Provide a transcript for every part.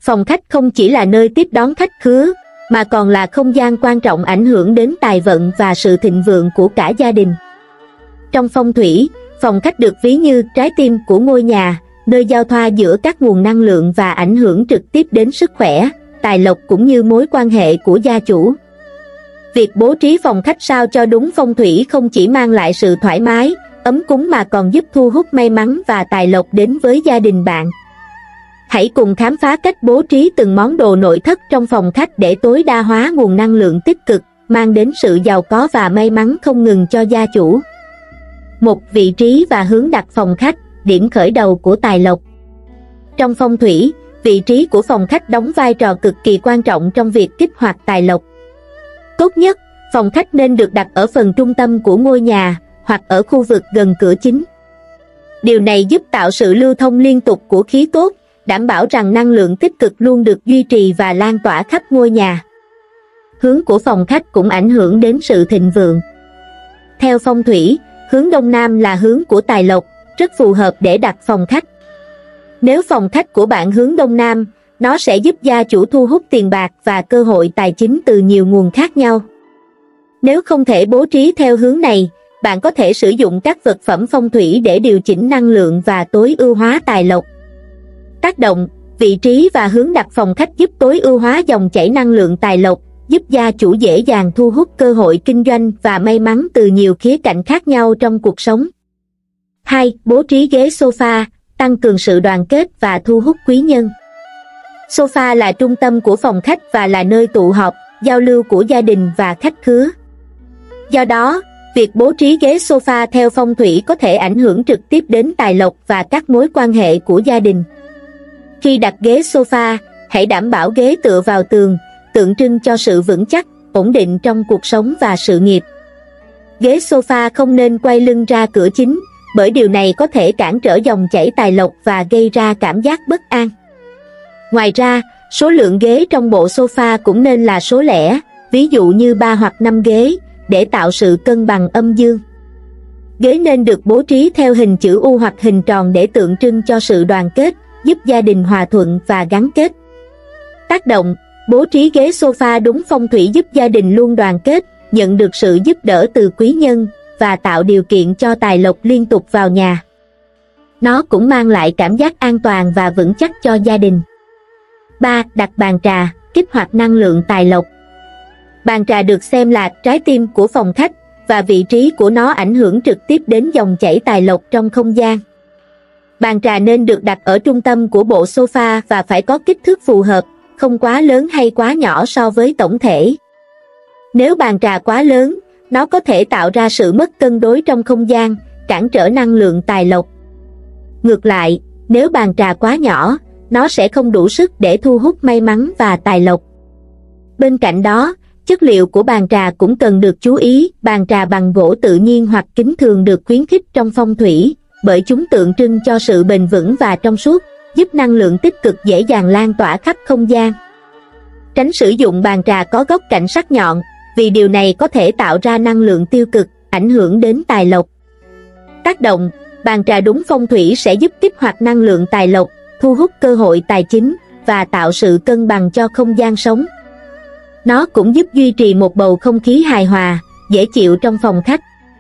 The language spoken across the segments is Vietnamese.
Phòng khách không chỉ là nơi tiếp đón khách khứa, mà còn là không gian quan trọng ảnh hưởng đến tài vận và sự thịnh vượng của cả gia đình. Trong phong thủy, phòng khách được ví như trái tim của ngôi nhà, nơi giao thoa giữa các nguồn năng lượng và ảnh hưởng trực tiếp đến sức khỏe, tài lộc cũng như mối quan hệ của gia chủ. Việc bố trí phòng khách sao cho đúng phong thủy không chỉ mang lại sự thoải mái, ấm cúng mà còn giúp thu hút may mắn và tài lộc đến với gia đình bạn. Hãy cùng khám phá cách bố trí từng món đồ nội thất trong phòng khách để tối đa hóa nguồn năng lượng tích cực, mang đến sự giàu có và may mắn không ngừng cho gia chủ. 1. Vị trí và hướng đặt phòng khách, điểm khởi đầu của tài lộc. Trong phong thủy, vị trí của phòng khách đóng vai trò cực kỳ quan trọng trong việc kích hoạt tài lộc. Tốt nhất, phòng khách nên được đặt ở phần trung tâm của ngôi nhà, hoặc ở khu vực gần cửa chính. Điều này giúp tạo sự lưu thông liên tục của khí tốt, đảm bảo rằng năng lượng tích cực luôn được duy trì và lan tỏa khắp ngôi nhà. Hướng của phòng khách cũng ảnh hưởng đến sự thịnh vượng. Theo phong thủy, hướng Đông Nam là hướng của tài lộc, rất phù hợp để đặt phòng khách. Nếu phòng khách của bạn hướng Đông Nam, nó sẽ giúp gia chủ thu hút tiền bạc và cơ hội tài chính từ nhiều nguồn khác nhau. Nếu không thể bố trí theo hướng này, bạn có thể sử dụng các vật phẩm phong thủy để điều chỉnh năng lượng và tối ưu hóa tài lộc. Tác động, vị trí và hướng đặt phòng khách giúp tối ưu hóa dòng chảy năng lượng tài lộc, giúp gia chủ dễ dàng thu hút cơ hội kinh doanh và may mắn từ nhiều khía cạnh khác nhau trong cuộc sống. 2. Bố trí ghế sofa, tăng cường sự đoàn kết và thu hút quý nhân. Sofa là trung tâm của phòng khách và là nơi tụ họp, giao lưu của gia đình và khách khứa. Do đó, việc bố trí ghế sofa theo phong thủy có thể ảnh hưởng trực tiếp đến tài lộc và các mối quan hệ của gia đình. Khi đặt ghế sofa, hãy đảm bảo ghế tựa vào tường, tượng trưng cho sự vững chắc, ổn định trong cuộc sống và sự nghiệp. Ghế sofa không nên quay lưng ra cửa chính, bởi điều này có thể cản trở dòng chảy tài lộc và gây ra cảm giác bất an. Ngoài ra, số lượng ghế trong bộ sofa cũng nên là số lẻ, ví dụ như 3 hoặc 5 ghế, để tạo sự cân bằng âm dương. Ghế nên được bố trí theo hình chữ U hoặc hình tròn để tượng trưng cho sự đoàn kết, giúp gia đình hòa thuận và gắn kết. Tác động, bố trí ghế sofa đúng phong thủy giúp gia đình luôn đoàn kết, nhận được sự giúp đỡ từ quý nhân và tạo điều kiện cho tài lộc liên tục vào nhà. Nó cũng mang lại cảm giác an toàn và vững chắc cho gia đình. 3. Đặt bàn trà, kích hoạt năng lượng tài lộc. Bàn trà được xem là trái tim của phòng khách, và vị trí của nó ảnh hưởng trực tiếp đến dòng chảy tài lộc trong không gian. Bàn trà nên được đặt ở trung tâm của bộ sofa và phải có kích thước phù hợp, không quá lớn hay quá nhỏ so với tổng thể. Nếu bàn trà quá lớn, nó có thể tạo ra sự mất cân đối trong không gian, cản trở năng lượng tài lộc. Ngược lại, nếu bàn trà quá nhỏ, nó sẽ không đủ sức để thu hút may mắn và tài lộc. Bên cạnh đó, chất liệu của bàn trà cũng cần được chú ý. Bàn trà bằng gỗ tự nhiên hoặc kính thường được khuyến khích trong phong thủy, bởi chúng tượng trưng cho sự bền vững và trong suốt, giúp năng lượng tích cực dễ dàng lan tỏa khắp không gian. Tránh sử dụng bàn trà có góc cạnh sắc nhọn, vì điều này có thể tạo ra năng lượng tiêu cực, ảnh hưởng đến tài lộc. Tác động, bàn trà đúng phong thủy sẽ giúp kích hoạt năng lượng tài lộc, thu hút cơ hội tài chính và tạo sự cân bằng cho không gian sống. Nó cũng giúp duy trì một bầu không khí hài hòa, dễ chịu trong phòng khách.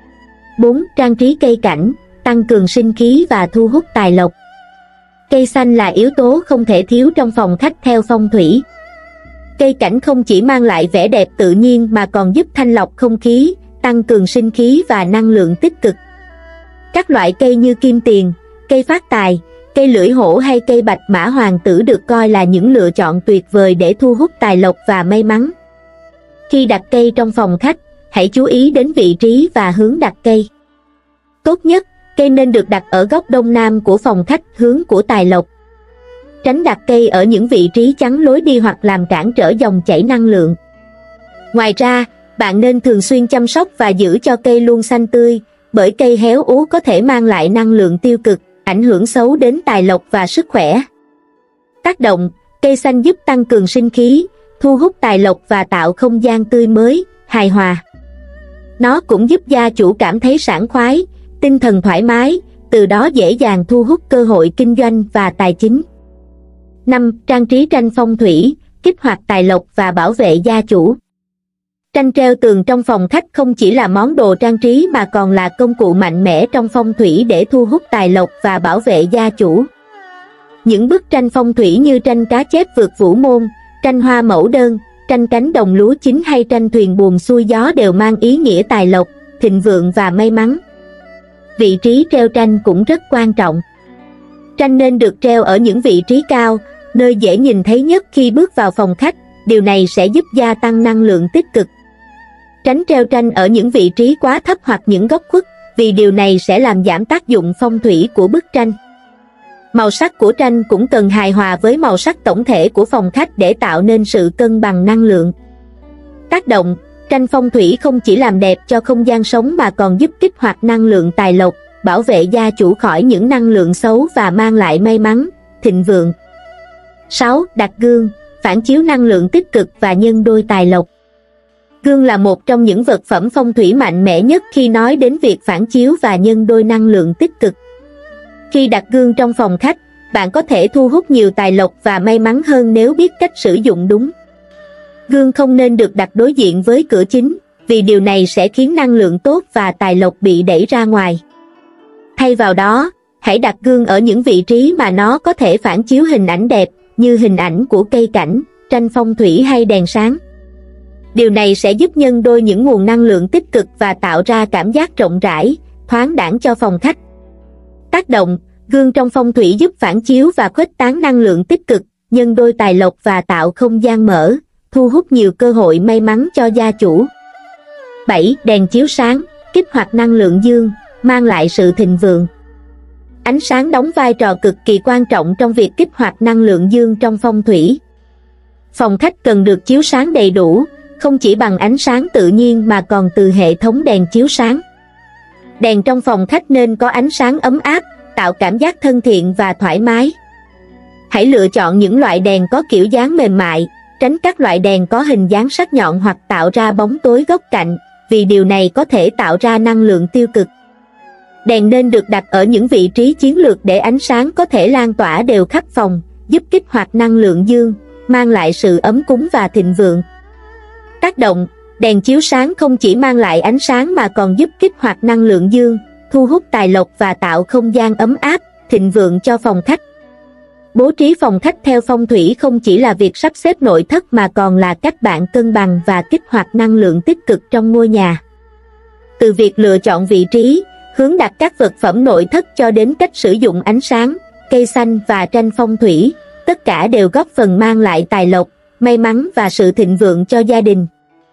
4. Trang trí cây cảnh, tăng cường sinh khí và thu hút tài lộc. Cây xanh là yếu tố không thể thiếu trong phòng khách theo phong thủy. Cây cảnh không chỉ mang lại vẻ đẹp tự nhiên mà còn giúp thanh lọc không khí, tăng cường sinh khí và năng lượng tích cực. Các loại cây như kim tiền, cây phát tài, cây lưỡi hổ hay cây bạch mã hoàng tử được coi là những lựa chọn tuyệt vời để thu hút tài lộc và may mắn. Khi đặt cây trong phòng khách, hãy chú ý đến vị trí và hướng đặt cây. Tốt nhất, cây nên được đặt ở góc đông nam của phòng khách, hướng của tài lộc. Tránh đặt cây ở những vị trí chắn lối đi hoặc làm cản trở dòng chảy năng lượng. Ngoài ra, bạn nên thường xuyên chăm sóc và giữ cho cây luôn xanh tươi, bởi cây héo úa có thể mang lại năng lượng tiêu cực, ảnh hưởng xấu đến tài lộc và sức khỏe. Tác động, cây xanh giúp tăng cường sinh khí, thu hút tài lộc và tạo không gian tươi mới, hài hòa. Nó cũng giúp gia chủ cảm thấy sảng khoái, tinh thần thoải mái, từ đó dễ dàng thu hút cơ hội kinh doanh và tài chính. 5. Trang trí tranh phong thủy, kích hoạt tài lộc và bảo vệ gia chủ. Tranh treo tường trong phòng khách không chỉ là món đồ trang trí mà còn là công cụ mạnh mẽ trong phong thủy để thu hút tài lộc và bảo vệ gia chủ. Những bức tranh phong thủy như tranh cá chép vượt vũ môn, tranh hoa mẫu đơn, tranh cánh đồng lúa chín hay tranh thuyền buồm xuôi gió đều mang ý nghĩa tài lộc, thịnh vượng và may mắn. Vị trí treo tranh cũng rất quan trọng. Tranh nên được treo ở những vị trí cao, nơi dễ nhìn thấy nhất khi bước vào phòng khách, điều này sẽ giúp gia tăng năng lượng tích cực. Tránh treo tranh ở những vị trí quá thấp hoặc những góc khuất, vì điều này sẽ làm giảm tác dụng phong thủy của bức tranh. Màu sắc của tranh cũng cần hài hòa với màu sắc tổng thể của phòng khách để tạo nên sự cân bằng năng lượng. Tác động, tranh phong thủy không chỉ làm đẹp cho không gian sống mà còn giúp kích hoạt năng lượng tài lộc, bảo vệ gia chủ khỏi những năng lượng xấu và mang lại may mắn, thịnh vượng. 6. Đặt gương, phản chiếu năng lượng tích cực và nhân đôi tài lộc. Gương là một trong những vật phẩm phong thủy mạnh mẽ nhất khi nói đến việc phản chiếu và nhân đôi năng lượng tích cực. Khi đặt gương trong phòng khách, bạn có thể thu hút nhiều tài lộc và may mắn hơn nếu biết cách sử dụng đúng. Gương không nên được đặt đối diện với cửa chính, vì điều này sẽ khiến năng lượng tốt và tài lộc bị đẩy ra ngoài. Thay vào đó, hãy đặt gương ở những vị trí mà nó có thể phản chiếu hình ảnh đẹp, như hình ảnh của cây cảnh, tranh phong thủy hay đèn sáng. Điều này sẽ giúp nhân đôi những nguồn năng lượng tích cực và tạo ra cảm giác rộng rãi, thoáng đãng cho phòng khách. Tác động, gương trong phong thủy giúp phản chiếu và khuếch tán năng lượng tích cực, nhân đôi tài lộc và tạo không gian mở, thu hút nhiều cơ hội may mắn cho gia chủ. 7. Đèn chiếu sáng, kích hoạt năng lượng dương, mang lại sự thịnh vượng. Ánh sáng đóng vai trò cực kỳ quan trọng trong việc kích hoạt năng lượng dương trong phong thủy. Phòng khách cần được chiếu sáng đầy đủ, không chỉ bằng ánh sáng tự nhiên mà còn từ hệ thống đèn chiếu sáng. Đèn trong phòng khách nên có ánh sáng ấm áp, tạo cảm giác thân thiện và thoải mái. Hãy lựa chọn những loại đèn có kiểu dáng mềm mại, tránh các loại đèn có hình dáng sắc nhọn hoặc tạo ra bóng tối góc cạnh, vì điều này có thể tạo ra năng lượng tiêu cực. Đèn nên được đặt ở những vị trí chiến lược để ánh sáng có thể lan tỏa đều khắp phòng, giúp kích hoạt năng lượng dương, mang lại sự ấm cúng và thịnh vượng. Tác động, đèn chiếu sáng không chỉ mang lại ánh sáng mà còn giúp kích hoạt năng lượng dương, thu hút tài lộc và tạo không gian ấm áp, thịnh vượng cho phòng khách. Bố trí phòng khách theo phong thủy không chỉ là việc sắp xếp nội thất mà còn là cách bạn cân bằng và kích hoạt năng lượng tích cực trong ngôi nhà. Từ việc lựa chọn vị trí, hướng đặt các vật phẩm nội thất cho đến cách sử dụng ánh sáng, cây xanh và tranh phong thủy, tất cả đều góp phần mang lại tài lộc, may mắn và sự thịnh vượng cho gia đình.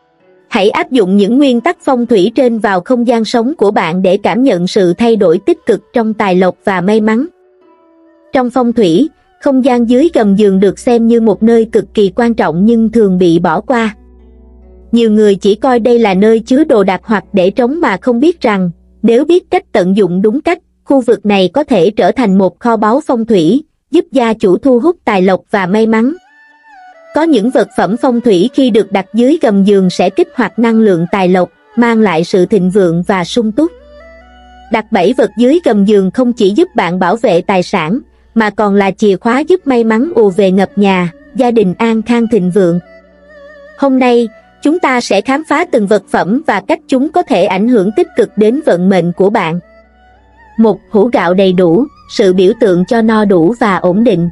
Hãy áp dụng những nguyên tắc phong thủy trên vào không gian sống của bạn để cảm nhận sự thay đổi tích cực trong tài lộc và may mắn. Trong phong thủy, không gian dưới gầm giường được xem như một nơi cực kỳ quan trọng nhưng thường bị bỏ qua. Nhiều người chỉ coi đây là nơi chứa đồ đạc hoặc để trống mà không biết rằng, nếu biết cách tận dụng đúng cách, khu vực này có thể trở thành một kho báu phong thủy, giúp gia chủ thu hút tài lộc và may mắn. Có những vật phẩm phong thủy khi được đặt dưới gầm giường sẽ kích hoạt năng lượng tài lộc, mang lại sự thịnh vượng và sung túc. Đặt 7 vật dưới gầm giường không chỉ giúp bạn bảo vệ tài sản, mà còn là chìa khóa giúp may mắn ùa về ngập nhà, gia đình an khang thịnh vượng. Hôm nay, chúng ta sẽ khám phá từng vật phẩm và cách chúng có thể ảnh hưởng tích cực đến vận mệnh của bạn. 1. Hũ gạo đầy đủ, sự biểu tượng cho no đủ và ổn định.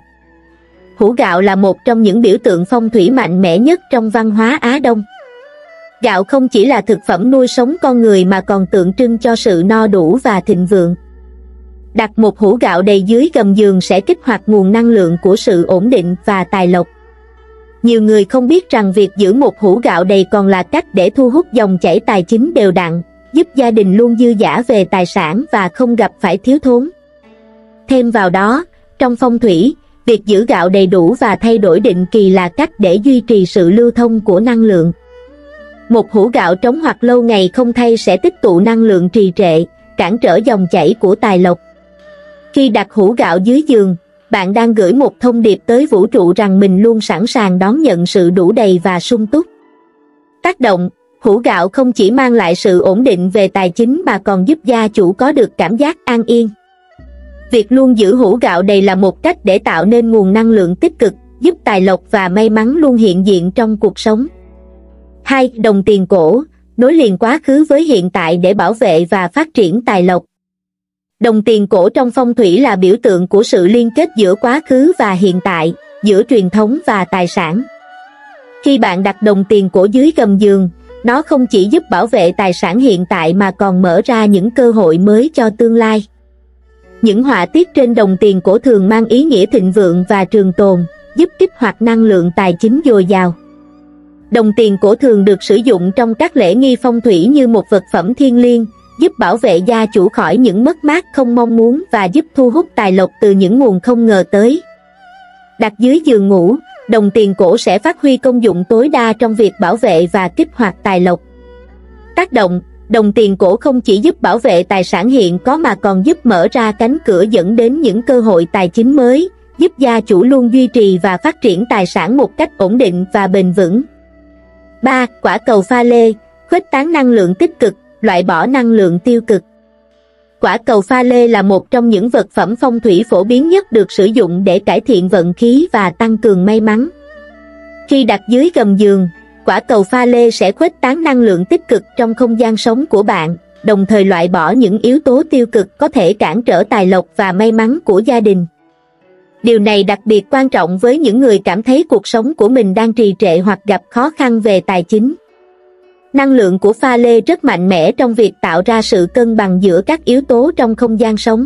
Hũ gạo là một trong những biểu tượng phong thủy mạnh mẽ nhất trong văn hóa Á Đông. Gạo không chỉ là thực phẩm nuôi sống con người mà còn tượng trưng cho sự no đủ và thịnh vượng. Đặt một hũ gạo đầy dưới gầm giường sẽ kích hoạt nguồn năng lượng của sự ổn định và tài lộc. Nhiều người không biết rằng việc giữ một hũ gạo đầy còn là cách để thu hút dòng chảy tài chính đều đặn, giúp gia đình luôn dư dả về tài sản và không gặp phải thiếu thốn. Thêm vào đó, trong phong thủy, việc giữ gạo đầy đủ và thay đổi định kỳ là cách để duy trì sự lưu thông của năng lượng. Một hũ gạo trống hoặc lâu ngày không thay sẽ tích tụ năng lượng trì trệ, cản trở dòng chảy của tài lộc. Khi đặt hũ gạo dưới giường, bạn đang gửi một thông điệp tới vũ trụ rằng mình luôn sẵn sàng đón nhận sự đủ đầy và sung túc. Tác động, hũ gạo không chỉ mang lại sự ổn định về tài chính mà còn giúp gia chủ có được cảm giác an yên. Việc luôn giữ hũ gạo đầy là một cách để tạo nên nguồn năng lượng tích cực, giúp tài lộc và may mắn luôn hiện diện trong cuộc sống. 2. Đồng tiền cổ, nối liền quá khứ với hiện tại để bảo vệ và phát triển tài lộc. Đồng tiền cổ trong phong thủy là biểu tượng của sự liên kết giữa quá khứ và hiện tại, giữa truyền thống và tài sản. Khi bạn đặt đồng tiền cổ dưới gầm giường, nó không chỉ giúp bảo vệ tài sản hiện tại mà còn mở ra những cơ hội mới cho tương lai. Những họa tiết trên đồng tiền cổ thường mang ý nghĩa thịnh vượng và trường tồn, giúp kích hoạt năng lượng tài chính dồi dào. Đồng tiền cổ thường được sử dụng trong các lễ nghi phong thủy như một vật phẩm thiêng liêng, giúp bảo vệ gia chủ khỏi những mất mát không mong muốn và giúp thu hút tài lộc từ những nguồn không ngờ tới. Đặt dưới giường ngủ, đồng tiền cổ sẽ phát huy công dụng tối đa trong việc bảo vệ và kích hoạt tài lộc. Tác động, đồng tiền cổ không chỉ giúp bảo vệ tài sản hiện có mà còn giúp mở ra cánh cửa dẫn đến những cơ hội tài chính mới, giúp gia chủ luôn duy trì và phát triển tài sản một cách ổn định và bền vững. 3. Quả cầu pha lê, khuếch tán năng lượng tích cực, loại bỏ năng lượng tiêu cực. Quả cầu pha lê là một trong những vật phẩm phong thủy phổ biến nhất được sử dụng để cải thiện vận khí và tăng cường may mắn. Khi đặt dưới gầm giường, quả cầu pha lê sẽ khuếch tán năng lượng tích cực trong không gian sống của bạn, đồng thời loại bỏ những yếu tố tiêu cực có thể cản trở tài lộc và may mắn của gia đình. Điều này đặc biệt quan trọng với những người cảm thấy cuộc sống của mình đang trì trệ hoặc gặp khó khăn về tài chính. Năng lượng của pha lê rất mạnh mẽ trong việc tạo ra sự cân bằng giữa các yếu tố trong không gian sống.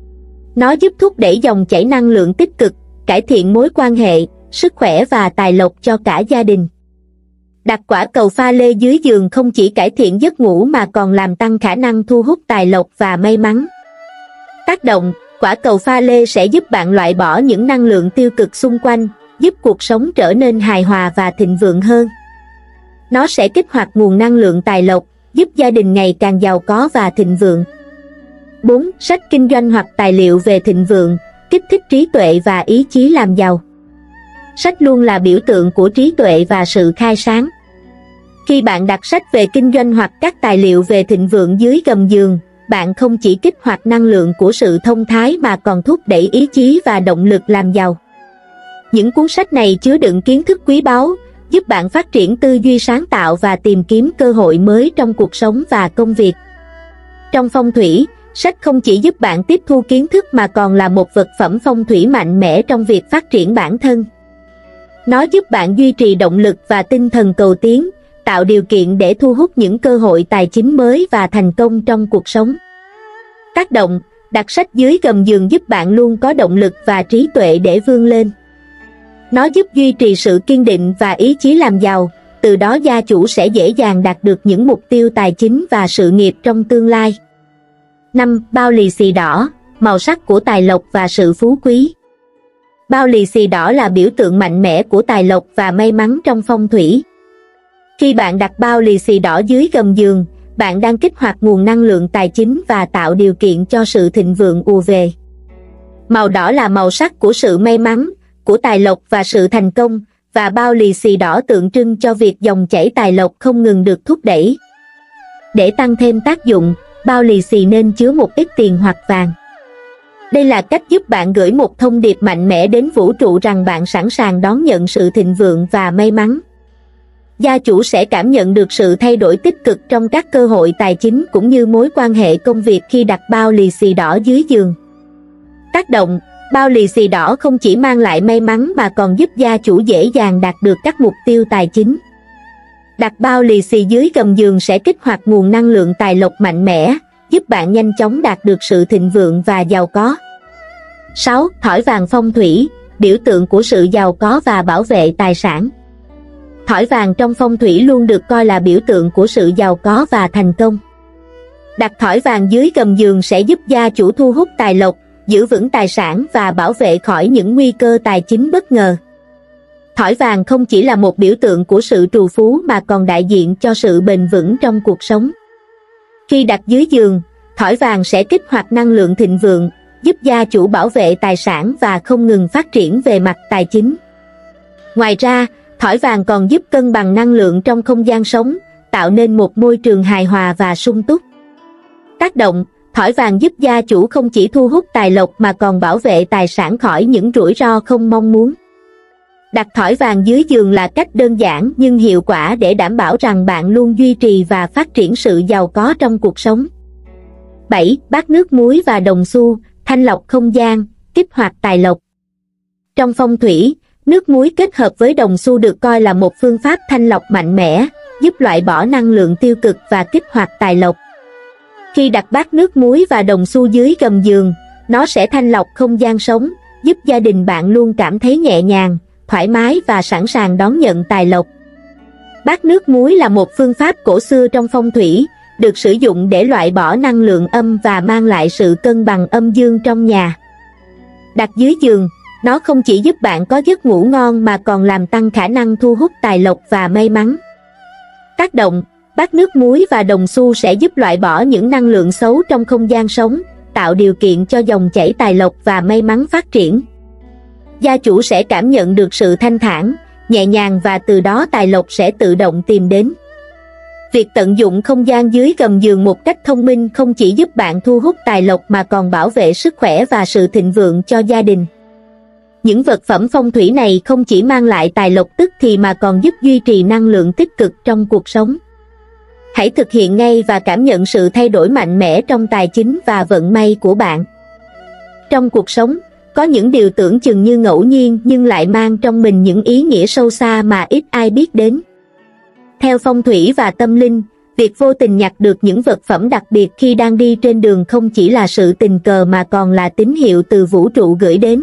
Nó giúp thúc đẩy dòng chảy năng lượng tích cực, cải thiện mối quan hệ, sức khỏe và tài lộc cho cả gia đình. Đặt quả cầu pha lê dưới giường không chỉ cải thiện giấc ngủ mà còn làm tăng khả năng thu hút tài lộc và may mắn. Tác động, quả cầu pha lê sẽ giúp bạn loại bỏ những năng lượng tiêu cực xung quanh, giúp cuộc sống trở nên hài hòa và thịnh vượng hơn. Nó sẽ kích hoạt nguồn năng lượng tài lộc, giúp gia đình ngày càng giàu có và thịnh vượng. 4. Sách kinh doanh hoặc tài liệu về thịnh vượng, kích thích trí tuệ và ý chí làm giàu. Sách luôn là biểu tượng của trí tuệ và sự khai sáng. Khi bạn đặt sách về kinh doanh hoặc các tài liệu về thịnh vượng dưới gầm giường, bạn không chỉ kích hoạt năng lượng của sự thông thái mà còn thúc đẩy ý chí và động lực làm giàu. Những cuốn sách này chứa đựng kiến thức quý báu, giúp bạn phát triển tư duy sáng tạo và tìm kiếm cơ hội mới trong cuộc sống và công việc. Trong phong thủy, sách không chỉ giúp bạn tiếp thu kiến thức mà còn là một vật phẩm phong thủy mạnh mẽ trong việc phát triển bản thân. Nó giúp bạn duy trì động lực và tinh thần cầu tiến, tạo điều kiện để thu hút những cơ hội tài chính mới và thành công trong cuộc sống. Tác động, đặt sách dưới gầm giường giúp bạn luôn có động lực và trí tuệ để vươn lên. Nó giúp duy trì sự kiên định và ý chí làm giàu, từ đó gia chủ sẽ dễ dàng đạt được những mục tiêu tài chính và sự nghiệp trong tương lai. 5. Bao lì xì đỏ, màu sắc của tài lộc và sự phú quý. Bao lì xì đỏ là biểu tượng mạnh mẽ của tài lộc và may mắn trong phong thủy. Khi bạn đặt bao lì xì đỏ dưới gầm giường, bạn đang kích hoạt nguồn năng lượng tài chính và tạo điều kiện cho sự thịnh vượng ùa về. Màu đỏ là màu sắc của sự may mắn, của tài lộc và sự thành công, và bao lì xì đỏ tượng trưng cho việc dòng chảy tài lộc không ngừng được thúc đẩy. Để tăng thêm tác dụng, bao lì xì nên chứa một ít tiền hoặc vàng. Đây là cách giúp bạn gửi một thông điệp mạnh mẽ đến vũ trụ rằng bạn sẵn sàng đón nhận sự thịnh vượng và may mắn. Gia chủ sẽ cảm nhận được sự thay đổi tích cực trong các cơ hội tài chính cũng như mối quan hệ công việc khi đặt bao lì xì đỏ dưới giường. Tác động, bao lì xì đỏ không chỉ mang lại may mắn mà còn giúp gia chủ dễ dàng đạt được các mục tiêu tài chính. Đặt bao lì xì dưới gầm giường sẽ kích hoạt nguồn năng lượng tài lộc mạnh mẽ, giúp bạn nhanh chóng đạt được sự thịnh vượng và giàu có. 6. Thỏi vàng phong thủy, biểu tượng của sự giàu có và bảo vệ tài sản. Thỏi vàng trong phong thủy luôn được coi là biểu tượng của sự giàu có và thành công. Đặt thỏi vàng dưới gầm giường sẽ giúp gia chủ thu hút tài lộc, giữ vững tài sản và bảo vệ khỏi những nguy cơ tài chính bất ngờ. Thỏi vàng không chỉ là một biểu tượng của sự trù phú mà còn đại diện cho sự bền vững trong cuộc sống. Khi đặt dưới giường, thỏi vàng sẽ kích hoạt năng lượng thịnh vượng, giúp gia chủ bảo vệ tài sản và không ngừng phát triển về mặt tài chính. Ngoài ra, thỏi vàng còn giúp cân bằng năng lượng trong không gian sống, tạo nên một môi trường hài hòa và sung túc. Tác động, Thỏi vàng giúp gia chủ không chỉ thu hút tài lộc mà còn bảo vệ tài sản khỏi những rủi ro không mong muốn. Đặt thỏi vàng dưới giường là cách đơn giản nhưng hiệu quả để đảm bảo rằng bạn luôn duy trì và phát triển sự giàu có trong cuộc sống. 7. Bát nước muối và đồng xu, thanh lọc không gian, kích hoạt tài lộc. Trong phong thủy, nước muối kết hợp với đồng xu được coi là một phương pháp thanh lọc mạnh mẽ, giúp loại bỏ năng lượng tiêu cực và kích hoạt tài lộc. Khi đặt bát nước muối và đồng xu dưới gầm giường, nó sẽ thanh lọc không gian sống, giúp gia đình bạn luôn cảm thấy nhẹ nhàng, thoải mái và sẵn sàng đón nhận tài lộc. Bát nước muối là một phương pháp cổ xưa trong phong thủy, được sử dụng để loại bỏ năng lượng âm và mang lại sự cân bằng âm dương trong nhà. Đặt dưới giường, nó không chỉ giúp bạn có giấc ngủ ngon mà còn làm tăng khả năng thu hút tài lộc và may mắn. Tác động: bát nước muối và đồng xu sẽ giúp loại bỏ những năng lượng xấu trong không gian sống, tạo điều kiện cho dòng chảy tài lộc và may mắn phát triển. Gia chủ sẽ cảm nhận được sự thanh thản, nhẹ nhàng và từ đó tài lộc sẽ tự động tìm đến. Việc tận dụng không gian dưới gầm giường một cách thông minh không chỉ giúp bạn thu hút tài lộc mà còn bảo vệ sức khỏe và sự thịnh vượng cho gia đình. Những vật phẩm phong thủy này không chỉ mang lại tài lộc tức thì mà còn giúp duy trì năng lượng tích cực trong cuộc sống. Hãy thực hiện ngay và cảm nhận sự thay đổi mạnh mẽ trong tài chính và vận may của bạn. Trong cuộc sống, có những điều tưởng chừng như ngẫu nhiên nhưng lại mang trong mình những ý nghĩa sâu xa mà ít ai biết đến. Theo phong thủy và tâm linh, việc vô tình nhặt được những vật phẩm đặc biệt khi đang đi trên đường không chỉ là sự tình cờ mà còn là tín hiệu từ vũ trụ gửi đến.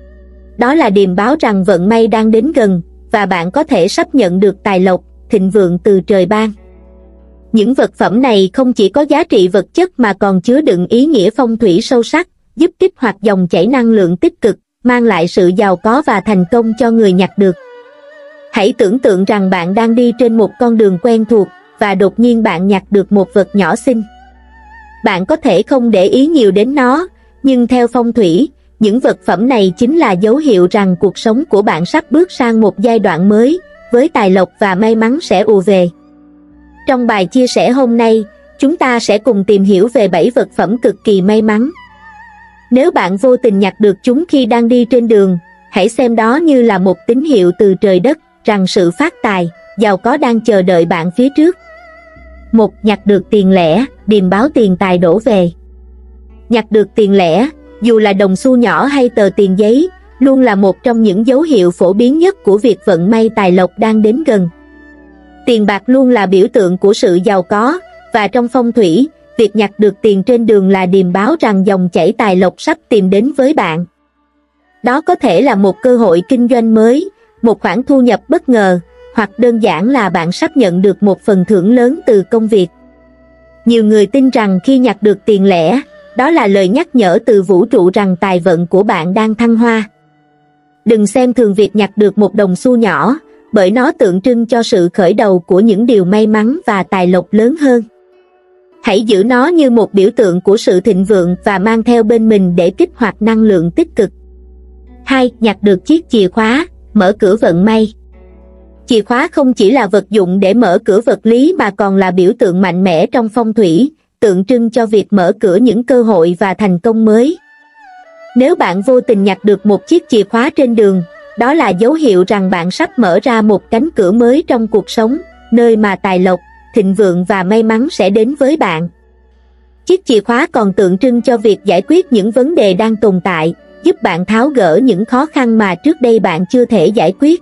Đó là điềm báo rằng vận may đang đến gần, và bạn có thể sắp nhận được tài lộc, thịnh vượng từ trời ban. Những vật phẩm này không chỉ có giá trị vật chất mà còn chứa đựng ý nghĩa phong thủy sâu sắc, giúp kích hoạt dòng chảy năng lượng tích cực, mang lại sự giàu có và thành công cho người nhặt được. Hãy tưởng tượng rằng bạn đang đi trên một con đường quen thuộc, và đột nhiên bạn nhặt được một vật nhỏ xinh. Bạn có thể không để ý nhiều đến nó, nhưng theo phong thủy, những vật phẩm này chính là dấu hiệu rằng cuộc sống của bạn sắp bước sang một giai đoạn mới, với tài lộc và may mắn sẽ ùa về. Trong bài chia sẻ hôm nay, chúng ta sẽ cùng tìm hiểu về 7 vật phẩm cực kỳ may mắn. Nếu bạn vô tình nhặt được chúng khi đang đi trên đường, hãy xem đó như là một tín hiệu từ trời đất, rằng sự phát tài, giàu có đang chờ đợi bạn phía trước. 1. Nhặt được tiền lẻ, điềm báo tiền tài đổ về. Nhặt được tiền lẻ, dù là đồng xu nhỏ hay tờ tiền giấy, luôn là một trong những dấu hiệu phổ biến nhất của việc vận may tài lộc đang đến gần. Tiền bạc luôn là biểu tượng của sự giàu có, và trong phong thủy, việc nhặt được tiền trên đường là điềm báo rằng dòng chảy tài lộc sắp tìm đến với bạn. Đó có thể là một cơ hội kinh doanh mới, một khoản thu nhập bất ngờ, hoặc đơn giản là bạn sắp nhận được một phần thưởng lớn từ công việc. Nhiều người tin rằng khi nhặt được tiền lẻ, đó là lời nhắc nhở từ vũ trụ rằng tài vận của bạn đang thăng hoa. Đừng xem thường việc nhặt được một đồng xu nhỏ, bởi nó tượng trưng cho sự khởi đầu của những điều may mắn và tài lộc lớn hơn. Hãy giữ nó như một biểu tượng của sự thịnh vượng và mang theo bên mình để kích hoạt năng lượng tích cực. 2. Nhặt được chiếc chìa khóa, mở cửa vận may. Chìa khóa không chỉ là vật dụng để mở cửa vật lý mà còn là biểu tượng mạnh mẽ trong phong thủy, tượng trưng cho việc mở cửa những cơ hội và thành công mới. Nếu bạn vô tình nhặt được một chiếc chìa khóa trên đường, đó là dấu hiệu rằng bạn sắp mở ra một cánh cửa mới trong cuộc sống, nơi mà tài lộc, thịnh vượng và may mắn sẽ đến với bạn. Chiếc chìa khóa còn tượng trưng cho việc giải quyết những vấn đề đang tồn tại, giúp bạn tháo gỡ những khó khăn mà trước đây bạn chưa thể giải quyết.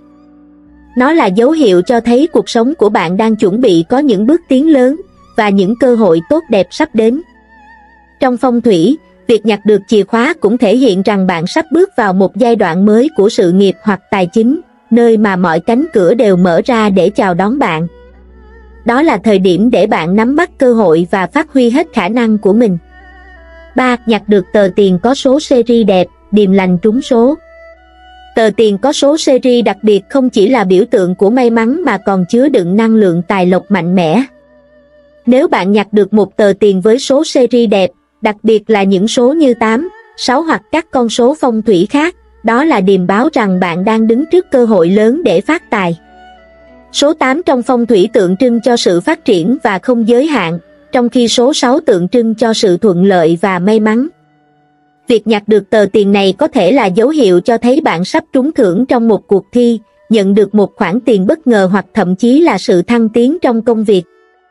Nó là dấu hiệu cho thấy cuộc sống của bạn đang chuẩn bị có những bước tiến lớn, và những cơ hội tốt đẹp sắp đến. Trong phong thủy, việc nhặt được chìa khóa cũng thể hiện rằng bạn sắp bước vào một giai đoạn mới của sự nghiệp hoặc tài chính, nơi mà mọi cánh cửa đều mở ra để chào đón bạn. Đó là thời điểm để bạn nắm bắt cơ hội và phát huy hết khả năng của mình. 3. Nhặt được tờ tiền có số series đẹp, điềm lành trúng số. Tờ tiền có số series đặc biệt không chỉ là biểu tượng của may mắn mà còn chứa đựng năng lượng tài lộc mạnh mẽ. Nếu bạn nhặt được một tờ tiền với số series đẹp, đặc biệt là những số như 8, 6 hoặc các con số phong thủy khác, đó là điềm báo rằng bạn đang đứng trước cơ hội lớn để phát tài. Số 8 trong phong thủy tượng trưng cho sự phát triển và không giới hạn, trong khi số 6 tượng trưng cho sự thuận lợi và may mắn. Việc nhặt được tờ tiền này có thể là dấu hiệu cho thấy bạn sắp trúng thưởng trong một cuộc thi, nhận được một khoản tiền bất ngờ hoặc thậm chí là sự thăng tiến trong công việc.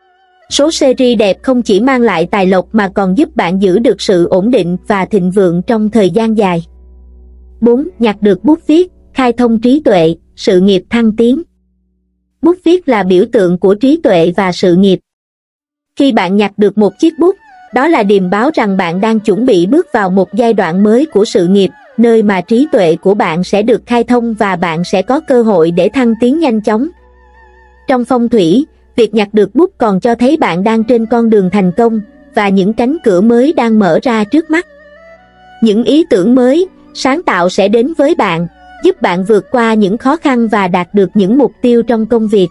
Số series đẹp không chỉ mang lại tài lộc mà còn giúp bạn giữ được sự ổn định và thịnh vượng trong thời gian dài. 4. Nhặt được bút viết, khai thông trí tuệ, sự nghiệp thăng tiến. Bút viết là biểu tượng của trí tuệ và sự nghiệp. Khi bạn nhặt được một chiếc bút, đó là điềm báo rằng bạn đang chuẩn bị bước vào một giai đoạn mới của sự nghiệp, nơi mà trí tuệ của bạn sẽ được khai thông và bạn sẽ có cơ hội để thăng tiến nhanh chóng. Trong phong thủy, việc nhặt được bút còn cho thấy bạn đang trên con đường thành công và những cánh cửa mới đang mở ra trước mắt. Những ý tưởng mới, sáng tạo sẽ đến với bạn, giúp bạn vượt qua những khó khăn và đạt được những mục tiêu trong công việc.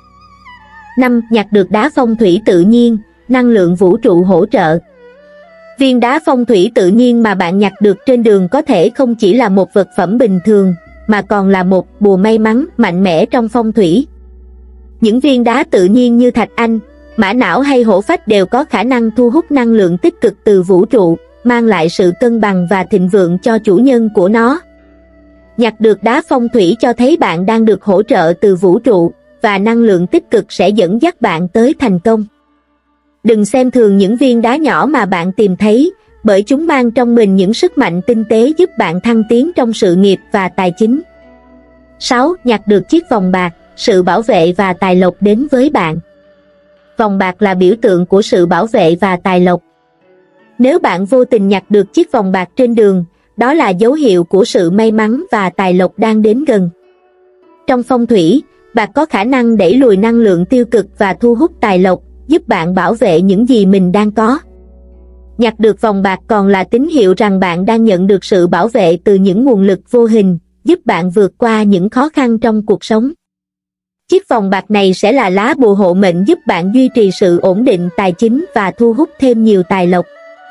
5. Nhặt được đá phong thủy tự nhiên, năng lượng vũ trụ hỗ trợ. Viên đá phong thủy tự nhiên mà bạn nhặt được trên đường có thể không chỉ là một vật phẩm bình thường, mà còn là một bùa may mắn mạnh mẽ trong phong thủy. Những viên đá tự nhiên như thạch anh, mã não hay hổ phách đều có khả năng thu hút năng lượng tích cực từ vũ trụ, mang lại sự cân bằng và thịnh vượng cho chủ nhân của nó. Nhặt được đá phong thủy cho thấy bạn đang được hỗ trợ từ vũ trụ, và năng lượng tích cực sẽ dẫn dắt bạn tới thành công. Đừng xem thường những viên đá nhỏ mà bạn tìm thấy, bởi chúng mang trong mình những sức mạnh tinh tế giúp bạn thăng tiến trong sự nghiệp và tài chính. 6. Nhặt được chiếc vòng bạc, sự bảo vệ và tài lộc đến với bạn. Vòng bạc là biểu tượng của sự bảo vệ và tài lộc. Nếu bạn vô tình nhặt được chiếc vòng bạc trên đường, đó là dấu hiệu của sự may mắn và tài lộc đang đến gần. Trong phong thủy, bạc có khả năng đẩy lùi năng lượng tiêu cực và thu hút tài lộc, giúp bạn bảo vệ những gì mình đang có. Nhặt được vòng bạc còn là tín hiệu rằng bạn đang nhận được sự bảo vệ từ những nguồn lực vô hình, giúp bạn vượt qua những khó khăn trong cuộc sống. Chiếc vòng bạc này sẽ là lá bùa hộ mệnh giúp bạn duy trì sự ổn định tài chính và thu hút thêm nhiều tài lộc.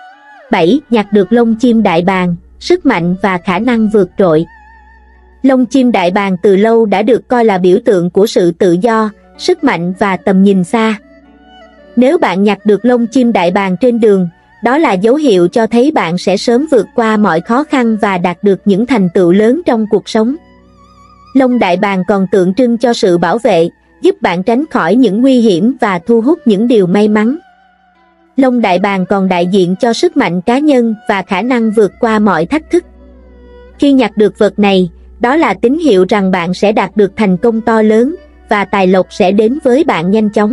7. Nhặt được lông chim đại bàng, sức mạnh và khả năng vượt trội. Lông chim đại bàng từ lâu đã được coi là biểu tượng của sự tự do, sức mạnh và tầm nhìn xa. Nếu bạn nhặt được lông chim đại bàng trên đường, đó là dấu hiệu cho thấy bạn sẽ sớm vượt qua mọi khó khăn và đạt được những thành tựu lớn trong cuộc sống. Lông đại bàng còn tượng trưng cho sự bảo vệ, giúp bạn tránh khỏi những nguy hiểm và thu hút những điều may mắn. Lông đại bàng còn đại diện cho sức mạnh cá nhân và khả năng vượt qua mọi thách thức. Khi nhặt được vật này, đó là tín hiệu rằng bạn sẽ đạt được thành công to lớn và tài lộc sẽ đến với bạn nhanh chóng.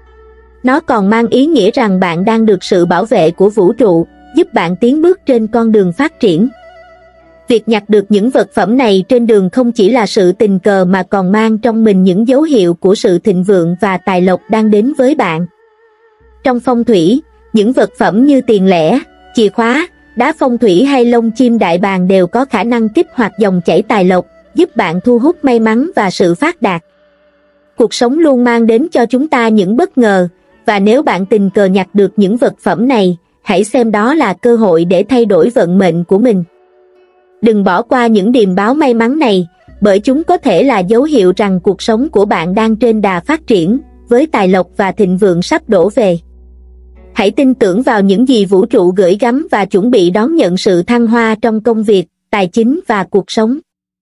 Nó còn mang ý nghĩa rằng bạn đang được sự bảo vệ của vũ trụ, giúp bạn tiến bước trên con đường phát triển. Việc nhặt được những vật phẩm này trên đường không chỉ là sự tình cờ mà còn mang trong mình những dấu hiệu của sự thịnh vượng và tài lộc đang đến với bạn. Trong phong thủy, những vật phẩm như tiền lẻ, chìa khóa, đá phong thủy hay lông chim đại bàng đều có khả năng kích hoạt dòng chảy tài lộc, giúp bạn thu hút may mắn và sự phát đạt. Cuộc sống luôn mang đến cho chúng ta những bất ngờ, và nếu bạn tình cờ nhặt được những vật phẩm này, hãy xem đó là cơ hội để thay đổi vận mệnh của mình. Đừng bỏ qua những điềm báo may mắn này, bởi chúng có thể là dấu hiệu rằng cuộc sống của bạn đang trên đà phát triển, với tài lộc và thịnh vượng sắp đổ về. Hãy tin tưởng vào những gì vũ trụ gửi gắm và chuẩn bị đón nhận sự thăng hoa trong công việc, tài chính và cuộc sống.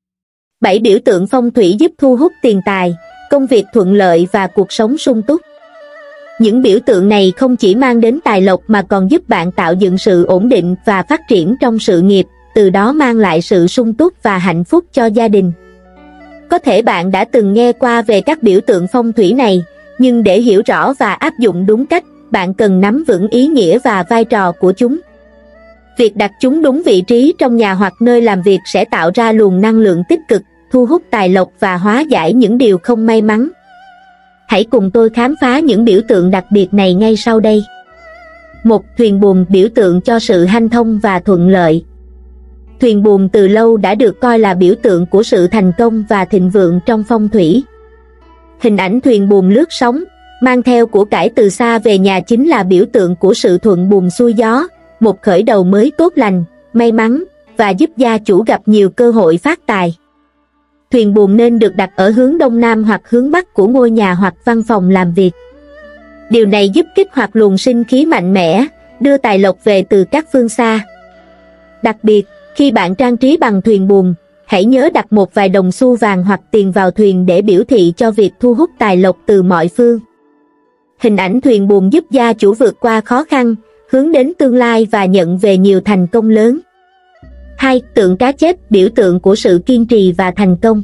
7. Biểu tượng phong thủy giúp thu hút tiền tài, công việc thuận lợi và cuộc sống sung túc. Những biểu tượng này không chỉ mang đến tài lộc mà còn giúp bạn tạo dựng sự ổn định và phát triển trong sự nghiệp, từ đó mang lại sự sung túc và hạnh phúc cho gia đình. Có thể bạn đã từng nghe qua về các biểu tượng phong thủy này, nhưng để hiểu rõ và áp dụng đúng cách, bạn cần nắm vững ý nghĩa và vai trò của chúng. Việc đặt chúng đúng vị trí trong nhà hoặc nơi làm việc sẽ tạo ra luồng năng lượng tích cực, thu hút tài lộc và hóa giải những điều không may mắn. Hãy cùng tôi khám phá những biểu tượng đặc biệt này ngay sau đây. 1. Thuyền buồm, biểu tượng cho sự hanh thông và thuận lợi. Thuyền buồm từ lâu đã được coi là biểu tượng của sự thành công và thịnh vượng trong phong thủy. Hình ảnh thuyền buồm lướt sóng, mang theo của cải từ xa về nhà chính là biểu tượng của sự thuận buồm xuôi gió, một khởi đầu mới tốt lành, may mắn, và giúp gia chủ gặp nhiều cơ hội phát tài. Thuyền buồm nên được đặt ở hướng đông nam hoặc hướng bắc của ngôi nhà hoặc văn phòng làm việc. Điều này giúp kích hoạt luồng sinh khí mạnh mẽ, đưa tài lộc về từ các phương xa. Đặc biệt, khi bạn trang trí bằng thuyền buồm, hãy nhớ đặt một vài đồng xu vàng hoặc tiền vào thuyền để biểu thị cho việc thu hút tài lộc từ mọi phương. Hình ảnh thuyền buồm giúp gia chủ vượt qua khó khăn, hướng đến tương lai và nhận về nhiều thành công lớn. 2. Tượng cá chép, biểu tượng của sự kiên trì và thành công.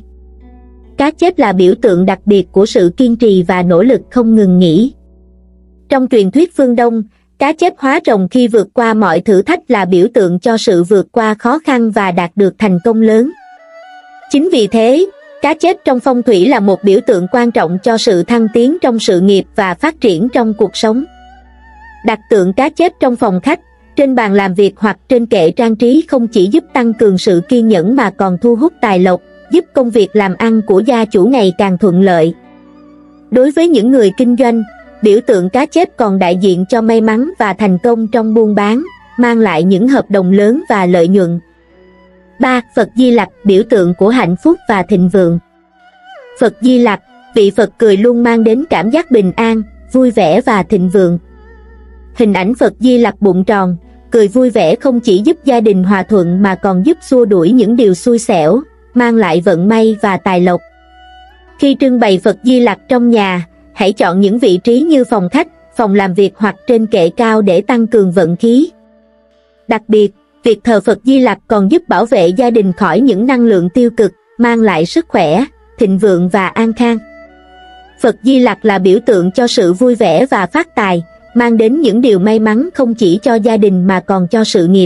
Cá chép là biểu tượng đặc biệt của sự kiên trì và nỗ lực không ngừng nghỉ. Trong truyền thuyết phương Đông, cá chép hóa rồng khi vượt qua mọi thử thách là biểu tượng cho sự vượt qua khó khăn và đạt được thành công lớn. Chính vì thế, cá chép trong phong thủy là một biểu tượng quan trọng cho sự thăng tiến trong sự nghiệp và phát triển trong cuộc sống. Đặt tượng cá chép trong phòng khách, trên bàn làm việc hoặc trên kệ trang trí không chỉ giúp tăng cường sự kiên nhẫn mà còn thu hút tài lộc, giúp công việc làm ăn của gia chủ ngày càng thuận lợi. Đối với những người kinh doanh, biểu tượng cá chép còn đại diện cho may mắn và thành công trong buôn bán, mang lại những hợp đồng lớn và lợi nhuận. 3. Phật Di Lặc, biểu tượng của hạnh phúc và thịnh vượng. Phật Di Lặc, vị Phật cười luôn mang đến cảm giác bình an, vui vẻ và thịnh vượng. Hình ảnh Phật Di Lặc bụng tròn, cười vui vẻ không chỉ giúp gia đình hòa thuận mà còn giúp xua đuổi những điều xui xẻo, mang lại vận may và tài lộc. Khi trưng bày Phật Di Lặc trong nhà, hãy chọn những vị trí như phòng khách, phòng làm việc hoặc trên kệ cao để tăng cường vận khí. Đặc biệt, việc thờ Phật Di Lặc còn giúp bảo vệ gia đình khỏi những năng lượng tiêu cực, mang lại sức khỏe, thịnh vượng và an khang. Phật Di Lặc là biểu tượng cho sự vui vẻ và phát tài, mang đến những điều may mắn không chỉ cho gia đình mà còn cho sự nghiệp.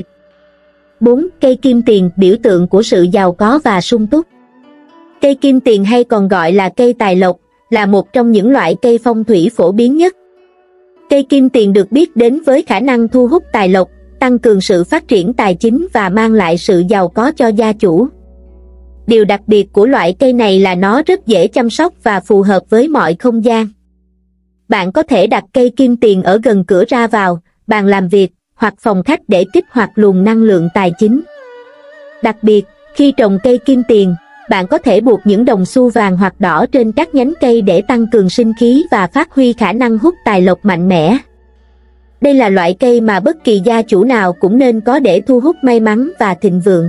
4. Cây kim tiền, biểu tượng của sự giàu có và sung túc. Cây kim tiền hay còn gọi là cây tài lộc, là một trong những loại cây phong thủy phổ biến nhất. Cây kim tiền được biết đến với khả năng thu hút tài lộc, tăng cường sự phát triển tài chính và mang lại sự giàu có cho gia chủ. Điều đặc biệt của loại cây này là nó rất dễ chăm sóc và phù hợp với mọi không gian. Bạn có thể đặt cây kim tiền ở gần cửa ra vào, bàn làm việc hoặc phòng khách để kích hoạt luồng năng lượng tài chính. Đặc biệt, khi trồng cây kim tiền, bạn có thể buộc những đồng xu vàng hoặc đỏ trên các nhánh cây để tăng cường sinh khí và phát huy khả năng hút tài lộc mạnh mẽ. Đây là loại cây mà bất kỳ gia chủ nào cũng nên có để thu hút may mắn và thịnh vượng.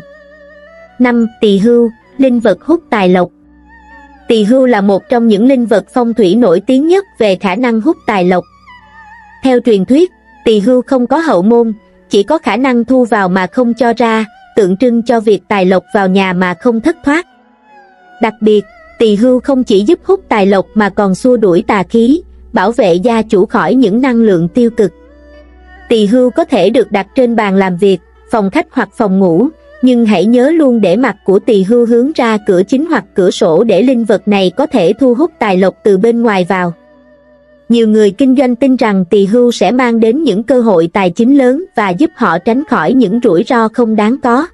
5. Tỳ hưu, linh vật hút tài lộc. Tỳ hưu là một trong những linh vật phong thủy nổi tiếng nhất về khả năng hút tài lộc. Theo truyền thuyết, tỳ hưu không có hậu môn, chỉ có khả năng thu vào mà không cho ra, tượng trưng cho việc tài lộc vào nhà mà không thất thoát. Đặc biệt, tỳ hưu không chỉ giúp hút tài lộc mà còn xua đuổi tà khí, bảo vệ gia chủ khỏi những năng lượng tiêu cực. Tỳ hưu có thể được đặt trên bàn làm việc, phòng khách hoặc phòng ngủ, nhưng hãy nhớ luôn để mặt của tỳ hưu hướng ra cửa chính hoặc cửa sổ để linh vật này có thể thu hút tài lộc từ bên ngoài vào. Nhiều người kinh doanh tin rằng tỳ hưu sẽ mang đến những cơ hội tài chính lớn và giúp họ tránh khỏi những rủi ro không đáng có.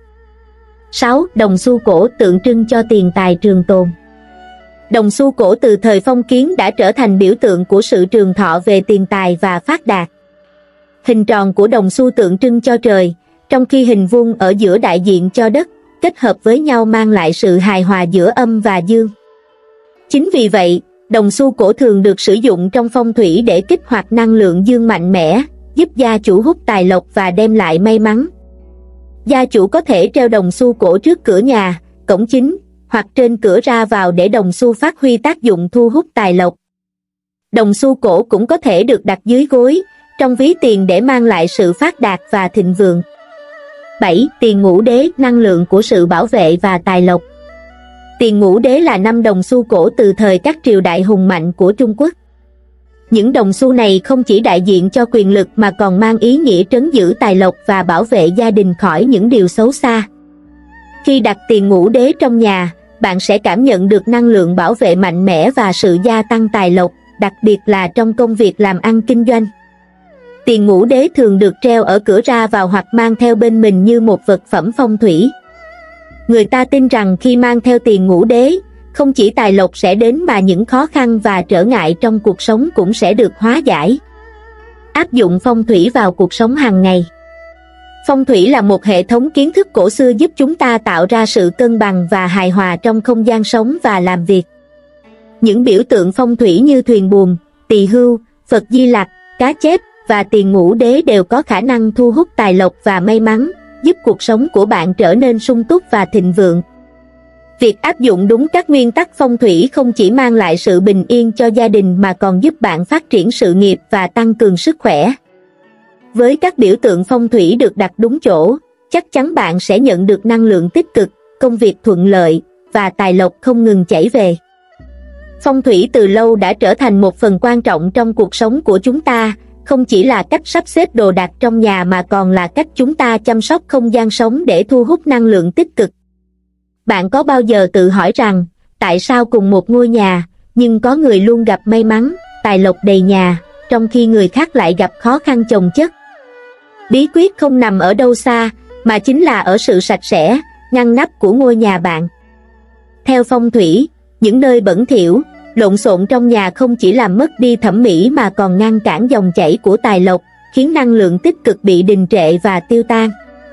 6. Đồng xu cổ, tượng trưng cho tiền tài trường tồn. Đồng xu cổ từ thời phong kiến đã trở thành biểu tượng của sự trường thọ về tiền tài và phát đạt. Hình tròn của đồng xu tượng trưng cho trời, trong khi hình vuông ở giữa đại diện cho đất, kết hợp với nhau mang lại sự hài hòa giữa âm và dương. Chính vì vậy, đồng xu cổ thường được sử dụng trong phong thủy để kích hoạt năng lượng dương mạnh mẽ, giúp gia chủ hút tài lộc và đem lại may mắn. Gia chủ có thể treo đồng xu cổ trước cửa nhà, cổng chính, hoặc trên cửa ra vào để đồng xu phát huy tác dụng thu hút tài lộc. Đồng xu cổ cũng có thể được đặt dưới gối, trong ví tiền để mang lại sự phát đạt và thịnh vượng. 7. Tiền ngũ đế, năng lượng của sự bảo vệ và tài lộc. Tiền ngũ đế là 5 đồng xu cổ từ thời các triều đại hùng mạnh của Trung Quốc. Những đồng xu này không chỉ đại diện cho quyền lực mà còn mang ý nghĩa trấn giữ tài lộc và bảo vệ gia đình khỏi những điều xấu xa. Khi đặt tiền ngũ đế trong nhà, bạn sẽ cảm nhận được năng lượng bảo vệ mạnh mẽ và sự gia tăng tài lộc, đặc biệt là trong công việc làm ăn kinh doanh. Tiền ngũ đế thường được treo ở cửa ra vào hoặc mang theo bên mình như một vật phẩm phong thủy. Người ta tin rằng khi mang theo tiền ngũ đế, không chỉ tài lộc sẽ đến mà những khó khăn và trở ngại trong cuộc sống cũng sẽ được hóa giải. Áp dụng phong thủy vào cuộc sống hàng ngày. Phong thủy là một hệ thống kiến thức cổ xưa giúp chúng ta tạo ra sự cân bằng và hài hòa trong không gian sống và làm việc. Những biểu tượng phong thủy như thuyền buồm, tỳ hưu, Phật Di Lặc, cá chép và tiền ngũ đế đều có khả năng thu hút tài lộc và may mắn, giúp cuộc sống của bạn trở nên sung túc và thịnh vượng. Việc áp dụng đúng các nguyên tắc phong thủy không chỉ mang lại sự bình yên cho gia đình mà còn giúp bạn phát triển sự nghiệp và tăng cường sức khỏe. Với các biểu tượng phong thủy được đặt đúng chỗ, chắc chắn bạn sẽ nhận được năng lượng tích cực, công việc thuận lợi và tài lộc không ngừng chảy về. Phong thủy từ lâu đã trở thành một phần quan trọng trong cuộc sống của chúng ta, không chỉ là cách sắp xếp đồ đạc trong nhà mà còn là cách chúng ta chăm sóc không gian sống để thu hút năng lượng tích cực. Bạn có bao giờ tự hỏi rằng, tại sao cùng một ngôi nhà, nhưng có người luôn gặp may mắn, tài lộc đầy nhà, trong khi người khác lại gặp khó khăn chồng chất? Bí quyết không nằm ở đâu xa, mà chính là ở sự sạch sẽ, ngăn nắp của ngôi nhà bạn. Theo phong thủy, những nơi bẩn thỉu, lộn xộn trong nhà không chỉ làm mất đi thẩm mỹ mà còn ngăn cản dòng chảy của tài lộc, khiến năng lượng tích cực bị đình trệ và tiêu tan.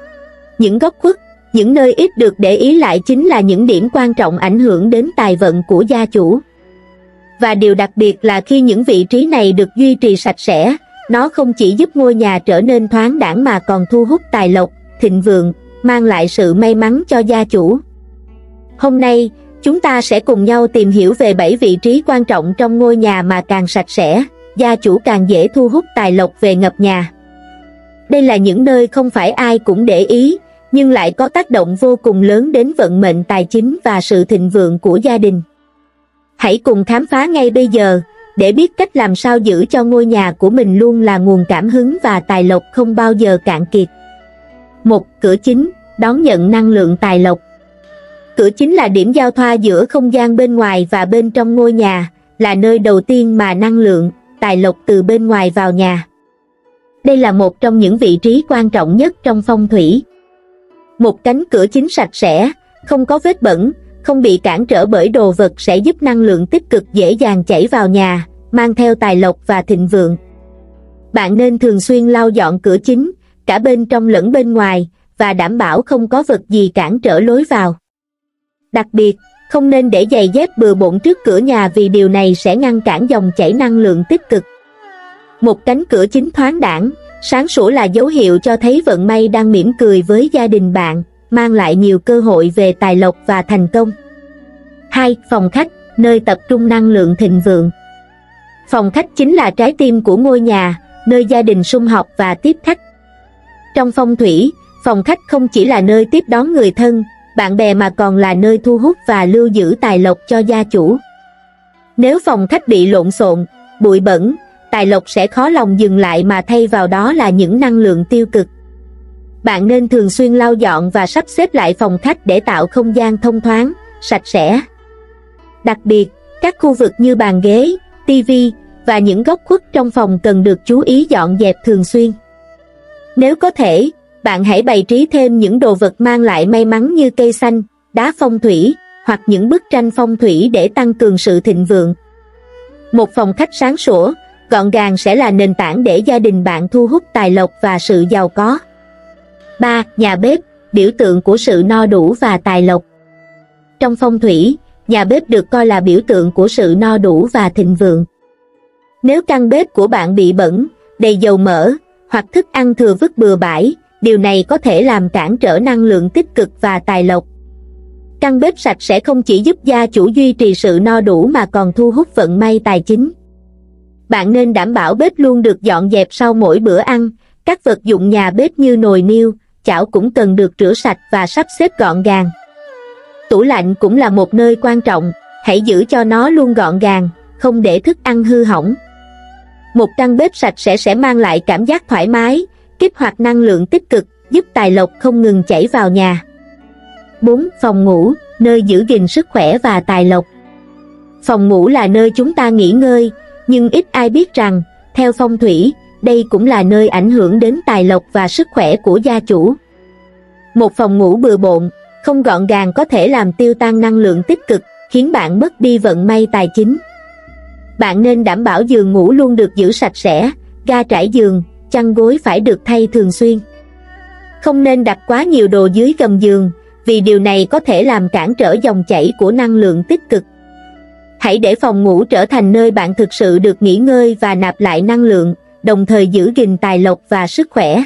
Những góc khuất, những nơi ít được để ý lại chính là những điểm quan trọng ảnh hưởng đến tài vận của gia chủ. Và điều đặc biệt là khi những vị trí này được duy trì sạch sẽ, nó không chỉ giúp ngôi nhà trở nên thoáng đãng mà còn thu hút tài lộc, thịnh vượng, mang lại sự may mắn cho gia chủ. Hôm nay, chúng ta sẽ cùng nhau tìm hiểu về 7 vị trí quan trọng trong ngôi nhà mà càng sạch sẽ, gia chủ càng dễ thu hút tài lộc về ngập nhà. Đây là những nơi không phải ai cũng để ý, nhưng lại có tác động vô cùng lớn đến vận mệnh tài chính và sự thịnh vượng của gia đình. Hãy cùng khám phá ngay bây giờ, để biết cách làm sao giữ cho ngôi nhà của mình luôn là nguồn cảm hứng và tài lộc không bao giờ cạn kiệt. 1. Cửa chính, đón nhận năng lượng tài lộc. Cửa chính là điểm giao thoa giữa không gian bên ngoài và bên trong ngôi nhà, là nơi đầu tiên mà năng lượng, tài lộc từ bên ngoài vào nhà. Đây là một trong những vị trí quan trọng nhất trong phong thủy. Một cánh cửa chính sạch sẽ, không có vết bẩn, không bị cản trở bởi đồ vật sẽ giúp năng lượng tích cực dễ dàng chảy vào nhà, mang theo tài lộc và thịnh vượng. Bạn nên thường xuyên lau dọn cửa chính, cả bên trong lẫn bên ngoài, và đảm bảo không có vật gì cản trở lối vào. Đặc biệt, không nên để giày dép bừa bộn trước cửa nhà vì điều này sẽ ngăn cản dòng chảy năng lượng tích cực. Một cánh cửa chính thoáng đãng, sáng sủa là dấu hiệu cho thấy vận may đang mỉm cười với gia đình bạn, mang lại nhiều cơ hội về tài lộc và thành công. 2. Phòng khách, nơi tập trung năng lượng thịnh vượng. Phòng khách chính là trái tim của ngôi nhà, nơi gia đình sum họp và tiếp khách. Trong phong thủy, phòng khách không chỉ là nơi tiếp đón người thân, bạn bè mà còn là nơi thu hút và lưu giữ tài lộc cho gia chủ. Nếu phòng khách bị lộn xộn, bụi bẩn, tài lộc sẽ khó lòng dừng lại mà thay vào đó là những năng lượng tiêu cực. Bạn nên thường xuyên lau dọn và sắp xếp lại phòng khách để tạo không gian thông thoáng, sạch sẽ. Đặc biệt, các khu vực như bàn ghế, tivi và những góc khuất trong phòng cần được chú ý dọn dẹp thường xuyên. Nếu có thể, bạn hãy bày trí thêm những đồ vật mang lại may mắn như cây xanh, đá phong thủy hoặc những bức tranh phong thủy để tăng cường sự thịnh vượng. Một phòng khách sáng sủa, gọn gàng sẽ là nền tảng để gia đình bạn thu hút tài lộc và sự giàu có. 3. Nhà bếp, biểu tượng của sự no đủ và tài lộc. Trong phong thủy, nhà bếp được coi là biểu tượng của sự no đủ và thịnh vượng. Nếu căn bếp của bạn bị bẩn, đầy dầu mỡ, hoặc thức ăn thừa vứt bừa bãi, điều này có thể làm cản trở năng lượng tích cực và tài lộc. Căn bếp sạch sẽ không chỉ giúp gia chủ duy trì sự no đủ mà còn thu hút vận may tài chính. Bạn nên đảm bảo bếp luôn được dọn dẹp sau mỗi bữa ăn, các vật dụng nhà bếp như nồi niêu, chảo cũng cần được rửa sạch và sắp xếp gọn gàng. Tủ lạnh cũng là một nơi quan trọng, hãy giữ cho nó luôn gọn gàng, không để thức ăn hư hỏng. Một căn bếp sạch sẽ mang lại cảm giác thoải mái, kích hoạt năng lượng tích cực, giúp tài lộc không ngừng chảy vào nhà. 4. Phòng ngủ, nơi giữ gìn sức khỏe và tài lộc. Phòng ngủ là nơi chúng ta nghỉ ngơi, nhưng ít ai biết rằng, theo phong thủy, đây cũng là nơi ảnh hưởng đến tài lộc và sức khỏe của gia chủ. Một phòng ngủ bừa bộn, không gọn gàng có thể làm tiêu tan năng lượng tích cực, khiến bạn mất đi vận may tài chính. Bạn nên đảm bảo giường ngủ luôn được giữ sạch sẽ, ga trải giường, chăn gối phải được thay thường xuyên. Không nên đặt quá nhiều đồ dưới gầm giường, vì điều này có thể làm cản trở dòng chảy của năng lượng tích cực. Hãy để phòng ngủ trở thành nơi bạn thực sự được nghỉ ngơi và nạp lại năng lượng, đồng thời giữ gìn tài lộc và sức khỏe.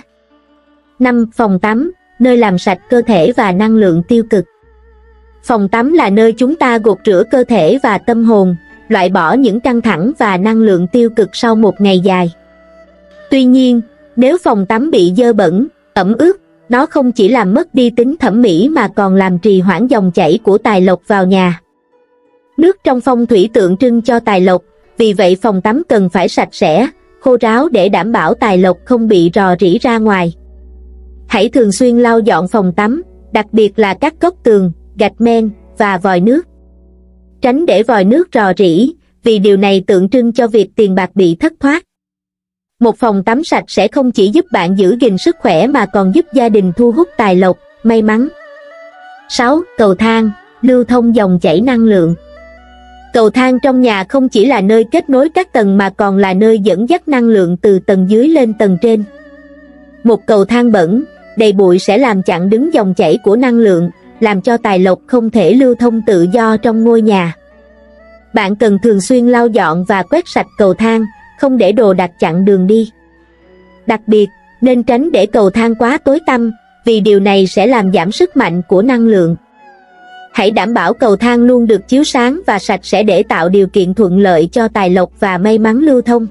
5. Phòng tắm, nơi làm sạch cơ thể và năng lượng tiêu cực. Phòng tắm là nơi chúng ta gột rửa cơ thể và tâm hồn, loại bỏ những căng thẳng và năng lượng tiêu cực sau một ngày dài. Tuy nhiên, nếu phòng tắm bị dơ bẩn, ẩm ướt, nó không chỉ làm mất đi tính thẩm mỹ mà còn làm trì hoãn dòng chảy của tài lộc vào nhà. Nước trong phong thủy tượng trưng cho tài lộc, vì vậy phòng tắm cần phải sạch sẽ, khô ráo để đảm bảo tài lộc không bị rò rỉ ra ngoài. Hãy thường xuyên lau dọn phòng tắm, đặc biệt là các góc tường, gạch men và vòi nước. Tránh để vòi nước rò rỉ, vì điều này tượng trưng cho việc tiền bạc bị thất thoát. Một phòng tắm sạch sẽ không chỉ giúp bạn giữ gìn sức khỏe mà còn giúp gia đình thu hút tài lộc, may mắn. 6. Cầu thang, lưu thông dòng chảy năng lượng. Cầu thang trong nhà không chỉ là nơi kết nối các tầng mà còn là nơi dẫn dắt năng lượng từ tầng dưới lên tầng trên. Một cầu thang bẩn, đầy bụi sẽ làm chặn đứng dòng chảy của năng lượng, làm cho tài lộc không thể lưu thông tự do trong ngôi nhà. Bạn cần thường xuyên lau dọn và quét sạch cầu thang, không để đồ đạc chặn đường đi. Đặc biệt, nên tránh để cầu thang quá tối tăm, vì điều này sẽ làm giảm sức mạnh của năng lượng. Hãy đảm bảo cầu thang luôn được chiếu sáng và sạch sẽ để tạo điều kiện thuận lợi cho tài lộc và may mắn lưu thông.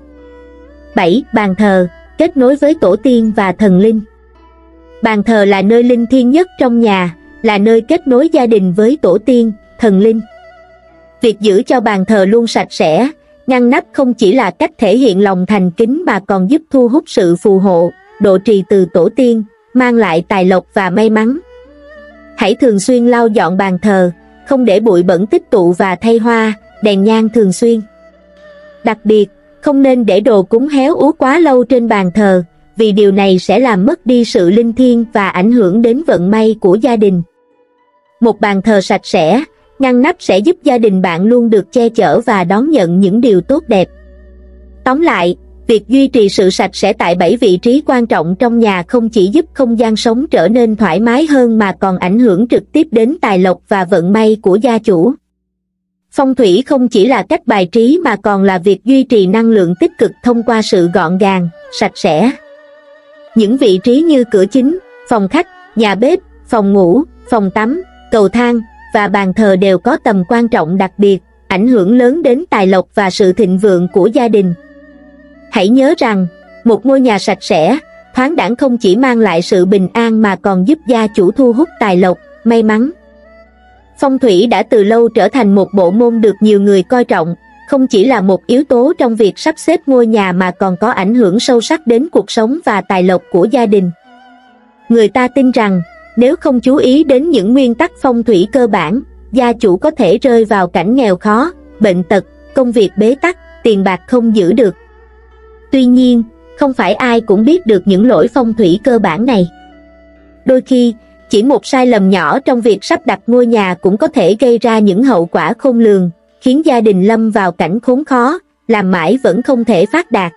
7. Bàn thờ, kết nối với tổ tiên và thần linh. Bàn thờ là nơi linh thiêng nhất trong nhà, là nơi kết nối gia đình với tổ tiên, thần linh. Việc giữ cho bàn thờ luôn sạch sẽ, ngăn nắp không chỉ là cách thể hiện lòng thành kính mà còn giúp thu hút sự phù hộ, độ trì từ tổ tiên, mang lại tài lộc và may mắn. Hãy thường xuyên lau dọn bàn thờ, không để bụi bẩn tích tụ và thay hoa, đèn nhang thường xuyên. Đặc biệt, không nên để đồ cúng héo úa quá lâu trên bàn thờ, vì điều này sẽ làm mất đi sự linh thiêng và ảnh hưởng đến vận may của gia đình. Một bàn thờ sạch sẽ, ngăn nắp sẽ giúp gia đình bạn luôn được che chở và đón nhận những điều tốt đẹp. Tóm lại, việc duy trì sự sạch sẽ tại 7 vị trí quan trọng trong nhà không chỉ giúp không gian sống trở nên thoải mái hơn mà còn ảnh hưởng trực tiếp đến tài lộc và vận may của gia chủ. Phong thủy không chỉ là cách bài trí mà còn là việc duy trì năng lượng tích cực thông qua sự gọn gàng, sạch sẽ. Những vị trí như cửa chính, phòng khách, nhà bếp, phòng ngủ, phòng tắm, cầu thang và bàn thờ đều có tầm quan trọng đặc biệt, ảnh hưởng lớn đến tài lộc và sự thịnh vượng của gia đình. Hãy nhớ rằng, một ngôi nhà sạch sẽ, thoáng đãng không chỉ mang lại sự bình an mà còn giúp gia chủ thu hút tài lộc, may mắn. Phong thủy đã từ lâu trở thành một bộ môn được nhiều người coi trọng, không chỉ là một yếu tố trong việc sắp xếp ngôi nhà mà còn có ảnh hưởng sâu sắc đến cuộc sống và tài lộc của gia đình. Người ta tin rằng, nếu không chú ý đến những nguyên tắc phong thủy cơ bản, gia chủ có thể rơi vào cảnh nghèo khó, bệnh tật, công việc bế tắc, tiền bạc không giữ được. Tuy nhiên, không phải ai cũng biết được những lỗi phong thủy cơ bản này. Đôi khi, chỉ một sai lầm nhỏ trong việc sắp đặt ngôi nhà cũng có thể gây ra những hậu quả khôn lường, khiến gia đình lâm vào cảnh khốn khó, làm mãi vẫn không thể phát đạt.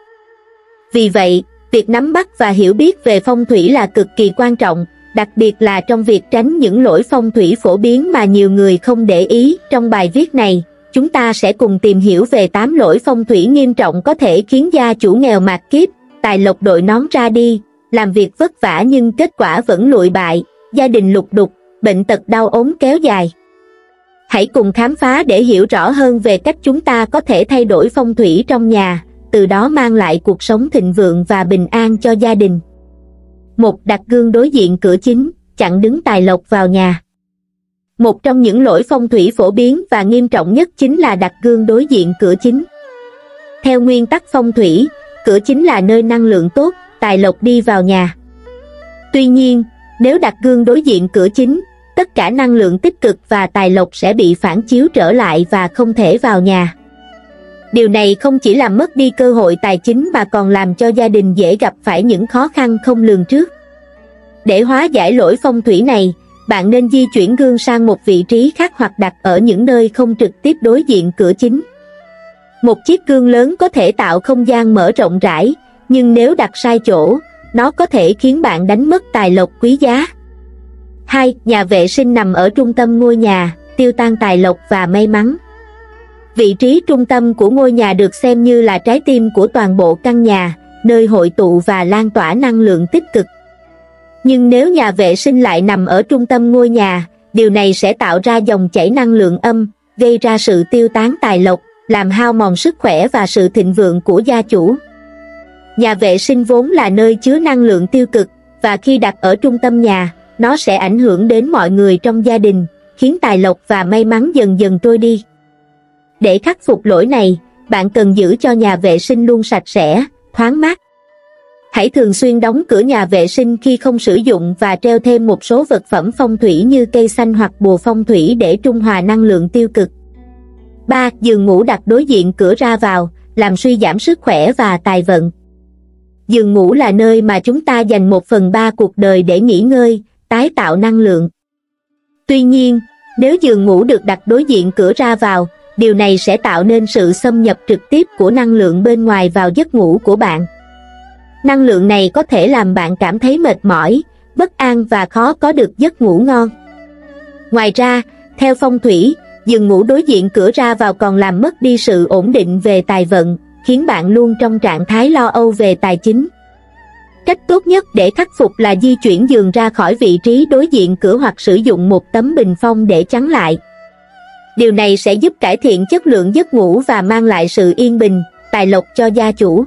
Vì vậy, việc nắm bắt và hiểu biết về phong thủy là cực kỳ quan trọng, đặc biệt là trong việc tránh những lỗi phong thủy phổ biến mà nhiều người không để ý. Trong bài viết này, chúng ta sẽ cùng tìm hiểu về 8 lỗi phong thủy nghiêm trọng có thể khiến gia chủ nghèo mạt kiếp, tài lộc đội nón ra đi, làm việc vất vả nhưng kết quả vẫn lụi bại, gia đình lục đục, bệnh tật đau ốm kéo dài. Hãy cùng khám phá để hiểu rõ hơn về cách chúng ta có thể thay đổi phong thủy trong nhà, từ đó mang lại cuộc sống thịnh vượng và bình an cho gia đình. 1. Đặt gương đối diện cửa chính, chặn đứng tài lộc vào nhà. Một trong những lỗi phong thủy phổ biến và nghiêm trọng nhất chính là đặt gương đối diện cửa chính. Theo nguyên tắc phong thủy, cửa chính là nơi năng lượng tốt, tài lộc đi vào nhà. Tuy nhiên, nếu đặt gương đối diện cửa chính, tất cả năng lượng tích cực và tài lộc sẽ bị phản chiếu trở lại và không thể vào nhà. Điều này không chỉ làm mất đi cơ hội tài chính mà còn làm cho gia đình dễ gặp phải những khó khăn không lường trước. Để hóa giải lỗi phong thủy này, bạn nên di chuyển gương sang một vị trí khác hoặc đặt ở những nơi không trực tiếp đối diện cửa chính. Một chiếc gương lớn có thể tạo không gian mở rộng rãi, nhưng nếu đặt sai chỗ, nó có thể khiến bạn đánh mất tài lộc quý giá. 2. Nhà vệ sinh nằm ở trung tâm ngôi nhà, tiêu tan tài lộc và may mắn. Vị trí trung tâm của ngôi nhà được xem như là trái tim của toàn bộ căn nhà, nơi hội tụ và lan tỏa năng lượng tích cực. Nhưng nếu nhà vệ sinh lại nằm ở trung tâm ngôi nhà, điều này sẽ tạo ra dòng chảy năng lượng âm, gây ra sự tiêu tán tài lộc, làm hao mòn sức khỏe và sự thịnh vượng của gia chủ. Nhà vệ sinh vốn là nơi chứa năng lượng tiêu cực, và khi đặt ở trung tâm nhà, nó sẽ ảnh hưởng đến mọi người trong gia đình, khiến tài lộc và may mắn dần dần trôi đi. Để khắc phục lỗi này, bạn cần giữ cho nhà vệ sinh luôn sạch sẽ, thoáng mát. Hãy thường xuyên đóng cửa nhà vệ sinh khi không sử dụng và treo thêm một số vật phẩm phong thủy như cây xanh hoặc bùa phong thủy để trung hòa năng lượng tiêu cực. 3. Giường ngủ đặt đối diện cửa ra vào, làm suy giảm sức khỏe và tài vận. Giường ngủ là nơi mà chúng ta dành 1/3 cuộc đời để nghỉ ngơi, tái tạo năng lượng. Tuy nhiên, nếu giường ngủ được đặt đối diện cửa ra vào, điều này sẽ tạo nên sự xâm nhập trực tiếp của năng lượng bên ngoài vào giấc ngủ của bạn. Năng lượng này có thể làm bạn cảm thấy mệt mỏi, bất an và khó có được giấc ngủ ngon. Ngoài ra, theo phong thủy, giường ngủ đối diện cửa ra vào còn làm mất đi sự ổn định về tài vận, khiến bạn luôn trong trạng thái lo âu về tài chính. Cách tốt nhất để khắc phục là di chuyển giường ra khỏi vị trí đối diện cửa hoặc sử dụng một tấm bình phong để chắn lại. Điều này sẽ giúp cải thiện chất lượng giấc ngủ và mang lại sự yên bình, tài lộc cho gia chủ.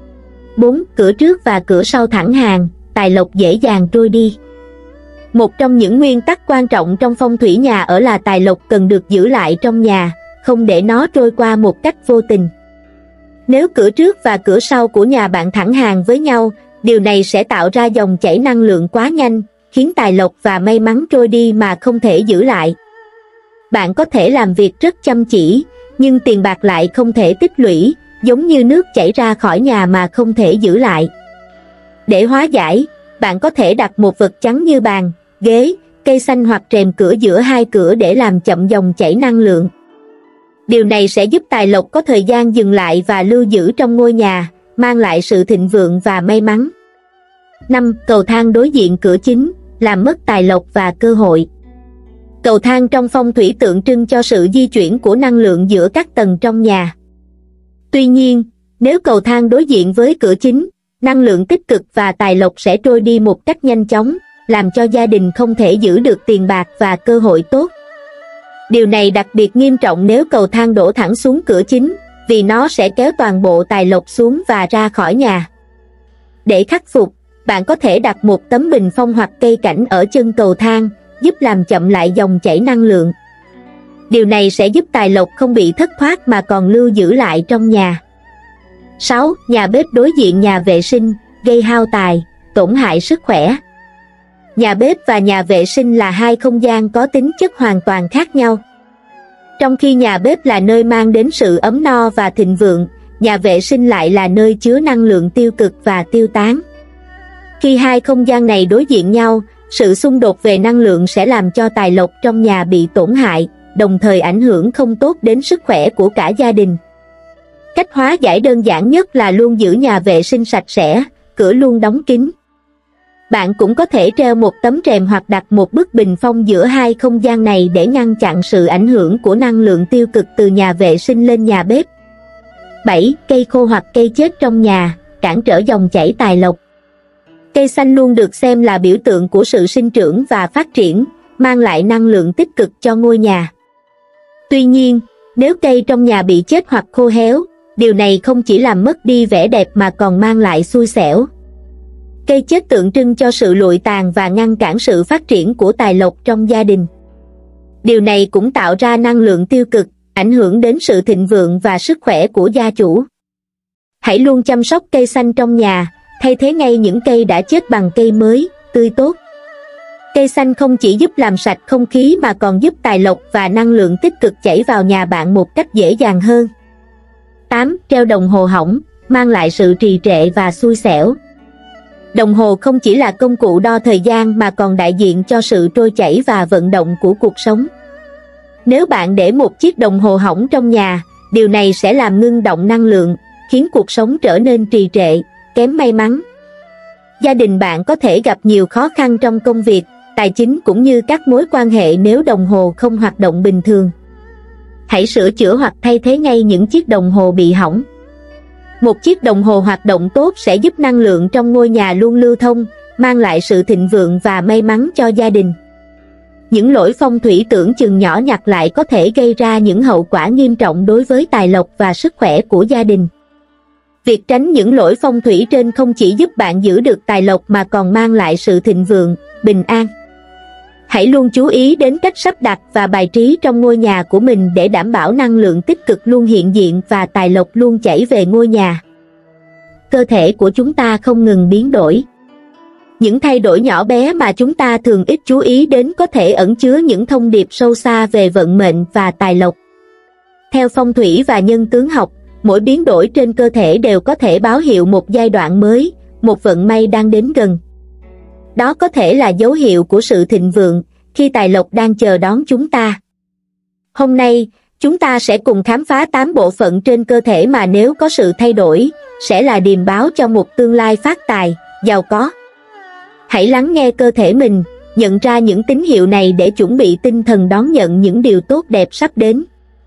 4. Cửa trước và cửa sau thẳng hàng, tài lộc dễ dàng trôi đi. Một trong những nguyên tắc quan trọng trong phong thủy nhà ở là tài lộc cần được giữ lại trong nhà, không để nó trôi qua một cách vô tình. Nếu cửa trước và cửa sau của nhà bạn thẳng hàng với nhau, điều này sẽ tạo ra dòng chảy năng lượng quá nhanh, khiến tài lộc và may mắn trôi đi mà không thể giữ lại. Bạn có thể làm việc rất chăm chỉ, nhưng tiền bạc lại không thể tích lũy, giống như nước chảy ra khỏi nhà mà không thể giữ lại. Để hóa giải, bạn có thể đặt một vật chắn như bàn, ghế, cây xanh hoặc rèm cửa giữa hai cửa để làm chậm dòng chảy năng lượng. Điều này sẽ giúp tài lộc có thời gian dừng lại và lưu giữ trong ngôi nhà, mang lại sự thịnh vượng và may mắn. 5. Cầu thang đối diện cửa chính, làm mất tài lộc và cơ hội. Cầu thang trong phong thủy tượng trưng cho sự di chuyển của năng lượng giữa các tầng trong nhà. Tuy nhiên, nếu cầu thang đối diện với cửa chính, năng lượng tích cực và tài lộc sẽ trôi đi một cách nhanh chóng, làm cho gia đình không thể giữ được tiền bạc và cơ hội tốt. Điều này đặc biệt nghiêm trọng nếu cầu thang đổ thẳng xuống cửa chính, vì nó sẽ kéo toàn bộ tài lộc xuống và ra khỏi nhà. Để khắc phục, bạn có thể đặt một tấm bình phong hoặc cây cảnh ở chân cầu thang, giúp làm chậm lại dòng chảy năng lượng. Điều này sẽ giúp tài lộc không bị thất thoát mà còn lưu giữ lại trong nhà. 6. Nhà bếp đối diện nhà vệ sinh, gây hao tài, tổn hại sức khỏe. Nhà bếp và nhà vệ sinh là hai không gian có tính chất hoàn toàn khác nhau. Trong khi nhà bếp là nơi mang đến sự ấm no và thịnh vượng, nhà vệ sinh lại là nơi chứa năng lượng tiêu cực và tiêu tán. Khi hai không gian này đối diện nhau, sự xung đột về năng lượng sẽ làm cho tài lộc trong nhà bị tổn hại, đồng thời ảnh hưởng không tốt đến sức khỏe của cả gia đình. Cách hóa giải đơn giản nhất là luôn giữ nhà vệ sinh sạch sẽ, cửa luôn đóng kín. Bạn cũng có thể treo một tấm rèm hoặc đặt một bức bình phong giữa hai không gian này để ngăn chặn sự ảnh hưởng của năng lượng tiêu cực từ nhà vệ sinh lên nhà bếp. 7. Cây khô hoặc cây chết trong nhà, cản trở dòng chảy tài lộc. Cây xanh luôn được xem là biểu tượng của sự sinh trưởng và phát triển, mang lại năng lượng tích cực cho ngôi nhà. Tuy nhiên, nếu cây trong nhà bị chết hoặc khô héo, điều này không chỉ làm mất đi vẻ đẹp mà còn mang lại xui xẻo. Cây chết tượng trưng cho sự lụi tàn và ngăn cản sự phát triển của tài lộc trong gia đình. Điều này cũng tạo ra năng lượng tiêu cực, ảnh hưởng đến sự thịnh vượng và sức khỏe của gia chủ. Hãy luôn chăm sóc cây xanh trong nhà, thay thế ngay những cây đã chết bằng cây mới, tươi tốt. Cây xanh không chỉ giúp làm sạch không khí mà còn giúp tài lộc và năng lượng tích cực chảy vào nhà bạn một cách dễ dàng hơn. 8. Treo đồng hồ hỏng, mang lại sự trì trệ và xui xẻo. Đồng hồ không chỉ là công cụ đo thời gian mà còn đại diện cho sự trôi chảy và vận động của cuộc sống. Nếu bạn để một chiếc đồng hồ hỏng trong nhà, điều này sẽ làm ngưng động năng lượng, khiến cuộc sống trở nên trì trệ, kém may mắn. Gia đình bạn có thể gặp nhiều khó khăn trong công việc, tài chính cũng như các mối quan hệ nếu đồng hồ không hoạt động bình thường. Hãy sửa chữa hoặc thay thế ngay những chiếc đồng hồ bị hỏng. Một chiếc đồng hồ hoạt động tốt sẽ giúp năng lượng trong ngôi nhà luôn lưu thông, mang lại sự thịnh vượng và may mắn cho gia đình. Những lỗi phong thủy tưởng chừng nhỏ nhặt lại có thể gây ra những hậu quả nghiêm trọng đối với tài lộc và sức khỏe của gia đình. Việc tránh những lỗi phong thủy trên không chỉ giúp bạn giữ được tài lộc mà còn mang lại sự thịnh vượng, bình an. Hãy luôn chú ý đến cách sắp đặt và bài trí trong ngôi nhà của mình để đảm bảo năng lượng tích cực luôn hiện diện và tài lộc luôn chảy về ngôi nhà. Cơ thể của chúng ta không ngừng biến đổi. Những thay đổi nhỏ bé mà chúng ta thường ít chú ý đến có thể ẩn chứa những thông điệp sâu xa về vận mệnh và tài lộc. Theo phong thủy và nhân tướng học, mỗi biến đổi trên cơ thể đều có thể báo hiệu một giai đoạn mới, một vận may đang đến gần. Đó có thể là dấu hiệu của sự thịnh vượng, khi tài lộc đang chờ đón chúng ta. Hôm nay, chúng ta sẽ cùng khám phá 8 bộ phận trên cơ thể mà nếu có sự thay đổi, sẽ là điềm báo cho một tương lai phát tài, giàu có. Hãy lắng nghe cơ thể mình, nhận ra những tín hiệu này để chuẩn bị tinh thần đón nhận những điều tốt đẹp sắp đến.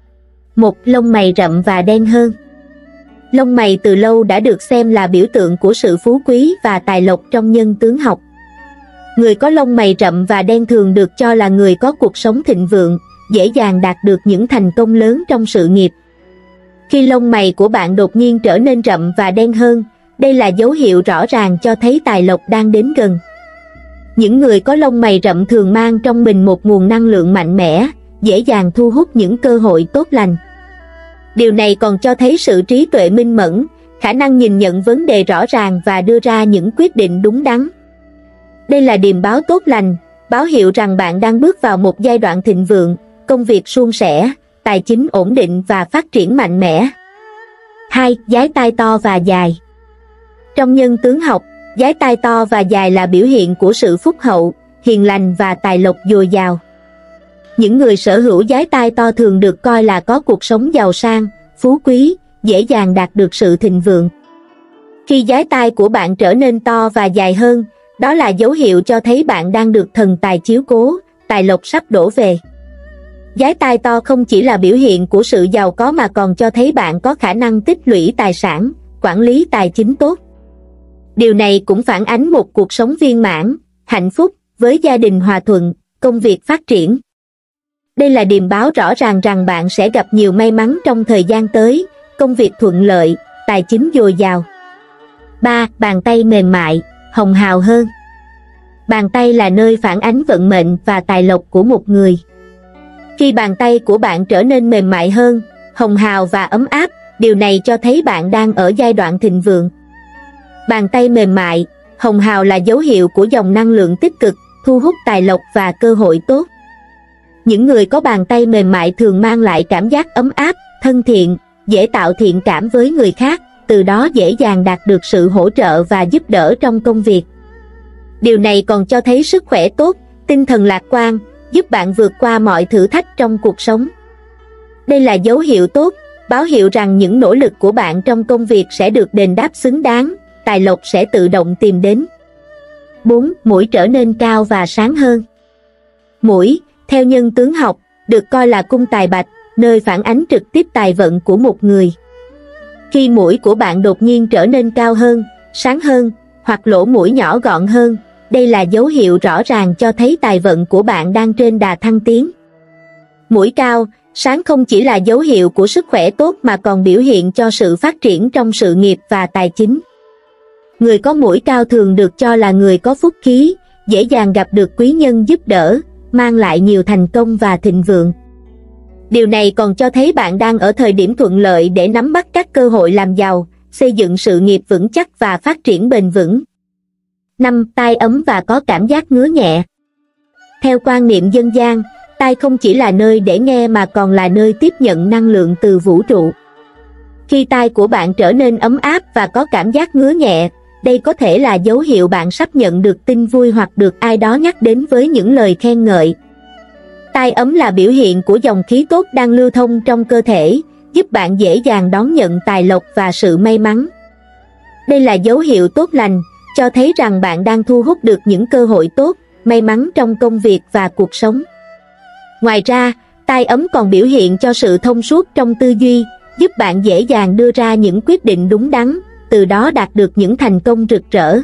1. Lông mày rậm và đen hơn. Lông mày từ lâu đã được xem là biểu tượng của sự phú quý và tài lộc trong nhân tướng học. Người có lông mày rậm và đen thường được cho là người có cuộc sống thịnh vượng, dễ dàng đạt được những thành công lớn trong sự nghiệp. Khi lông mày của bạn đột nhiên trở nên rậm và đen hơn, đây là dấu hiệu rõ ràng cho thấy tài lộc đang đến gần. Những người có lông mày rậm thường mang trong mình một nguồn năng lượng mạnh mẽ, dễ dàng thu hút những cơ hội tốt lành. Điều này còn cho thấy sự trí tuệ minh mẫn, khả năng nhìn nhận vấn đề rõ ràng và đưa ra những quyết định đúng đắn. Đây là điềm báo tốt lành, báo hiệu rằng bạn đang bước vào một giai đoạn thịnh vượng, công việc suôn sẻ, tài chính ổn định và phát triển mạnh mẽ. 2. Dái tai to và dài. Trong nhân tướng học, dái tai to và dài là biểu hiện của sự phúc hậu, hiền lành và tài lộc dồi dào. Những người sở hữu dái tai to thường được coi là có cuộc sống giàu sang, phú quý, dễ dàng đạt được sự thịnh vượng. Khi dái tai của bạn trở nên to và dài hơn, đó là dấu hiệu cho thấy bạn đang được thần tài chiếu cố, tài lộc sắp đổ về. Dái tai to không chỉ là biểu hiện của sự giàu có mà còn cho thấy bạn có khả năng tích lũy tài sản, quản lý tài chính tốt. Điều này cũng phản ánh một cuộc sống viên mãn, hạnh phúc, với gia đình hòa thuận, công việc phát triển. Đây là điềm báo rõ ràng rằng bạn sẽ gặp nhiều may mắn trong thời gian tới, công việc thuận lợi, tài chính dồi dào. 3. Bàn tay mềm mại, hồng hào hơn. Bàn tay là nơi phản ánh vận mệnh và tài lộc của một người. Khi bàn tay của bạn trở nên mềm mại hơn, hồng hào và ấm áp, điều này cho thấy bạn đang ở giai đoạn thịnh vượng. Bàn tay mềm mại, hồng hào là dấu hiệu của dòng năng lượng tích cực, thu hút tài lộc và cơ hội tốt. Những người có bàn tay mềm mại thường mang lại cảm giác ấm áp, thân thiện, dễ tạo thiện cảm với người khác, từ đó dễ dàng đạt được sự hỗ trợ và giúp đỡ trong công việc. Điều này còn cho thấy sức khỏe tốt, tinh thần lạc quan, giúp bạn vượt qua mọi thử thách trong cuộc sống. Đây là dấu hiệu tốt, báo hiệu rằng những nỗ lực của bạn trong công việc sẽ được đền đáp xứng đáng, tài lộc sẽ tự động tìm đến. 4. Mũi trở nên cao và sáng hơn. Mũi, theo nhân tướng học, được coi là cung tài bạch, nơi phản ánh trực tiếp tài vận của một người. Khi mũi của bạn đột nhiên trở nên cao hơn, sáng hơn, hoặc lỗ mũi nhỏ gọn hơn, đây là dấu hiệu rõ ràng cho thấy tài vận của bạn đang trên đà thăng tiến. Mũi cao, sáng không chỉ là dấu hiệu của sức khỏe tốt mà còn biểu hiện cho sự phát triển trong sự nghiệp và tài chính. Người có mũi cao thường được cho là người có phúc khí, dễ dàng gặp được quý nhân giúp đỡ, mang lại nhiều thành công và thịnh vượng. Điều này còn cho thấy bạn đang ở thời điểm thuận lợi để nắm bắt các cơ hội làm giàu, xây dựng sự nghiệp vững chắc và phát triển bền vững. 5. Tai ấm và có cảm giác ngứa nhẹ. Theo quan niệm dân gian, tai không chỉ là nơi để nghe mà còn là nơi tiếp nhận năng lượng từ vũ trụ. Khi tai của bạn trở nên ấm áp và có cảm giác ngứa nhẹ, đây có thể là dấu hiệu bạn sắp nhận được tin vui hoặc được ai đó nhắc đến với những lời khen ngợi. Tai ấm là biểu hiện của dòng khí tốt đang lưu thông trong cơ thể, giúp bạn dễ dàng đón nhận tài lộc và sự may mắn. Đây là dấu hiệu tốt lành, cho thấy rằng bạn đang thu hút được những cơ hội tốt, may mắn trong công việc và cuộc sống. Ngoài ra, Tai ấm còn biểu hiện cho sự thông suốt trong tư duy, giúp bạn dễ dàng đưa ra những quyết định đúng đắn, từ đó đạt được những thành công rực rỡ.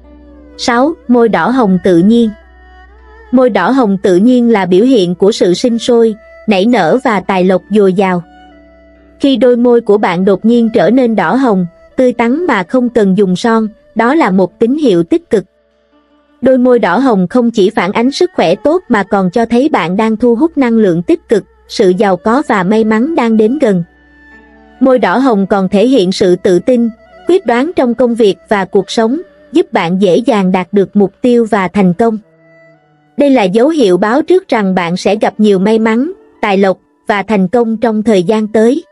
6. Môi đỏ hồng tự nhiên. Môi đỏ hồng tự nhiên là biểu hiện của sự sinh sôi, nảy nở và tài lộc dồi dào. Khi đôi môi của bạn đột nhiên trở nên đỏ hồng, tươi tắn mà không cần dùng son, đó là một tín hiệu tích cực. Đôi môi đỏ hồng không chỉ phản ánh sức khỏe tốt mà còn cho thấy bạn đang thu hút năng lượng tích cực, sự giàu có và may mắn đang đến gần. Môi đỏ hồng còn thể hiện sự tự tin, quyết đoán trong công việc và cuộc sống, giúp bạn dễ dàng đạt được mục tiêu và thành công. Đây là dấu hiệu báo trước rằng bạn sẽ gặp nhiều may mắn, tài lộc và thành công trong thời gian tới.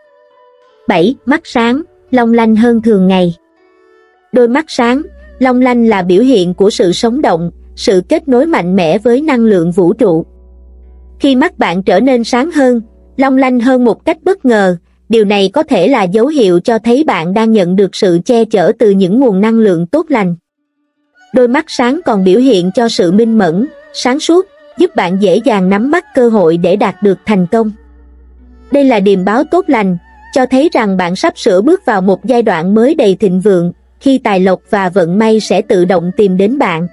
7. Mắt sáng, long lanh hơn thường ngày. Đôi mắt sáng, long lanh là biểu hiện của sự sống động, sự kết nối mạnh mẽ với năng lượng vũ trụ. Khi mắt bạn trở nên sáng hơn, long lanh hơn một cách bất ngờ, điều này có thể là dấu hiệu cho thấy bạn đang nhận được sự che chở từ những nguồn năng lượng tốt lành. Đôi mắt sáng còn biểu hiện cho sự minh mẫn, sáng suốt, giúp bạn dễ dàng nắm bắt cơ hội để đạt được thành công. Đây là điềm báo tốt lành, cho thấy rằng bạn sắp sửa bước vào một giai đoạn mới đầy thịnh vượng, khi tài lộc và vận may sẽ tự động tìm đến bạn.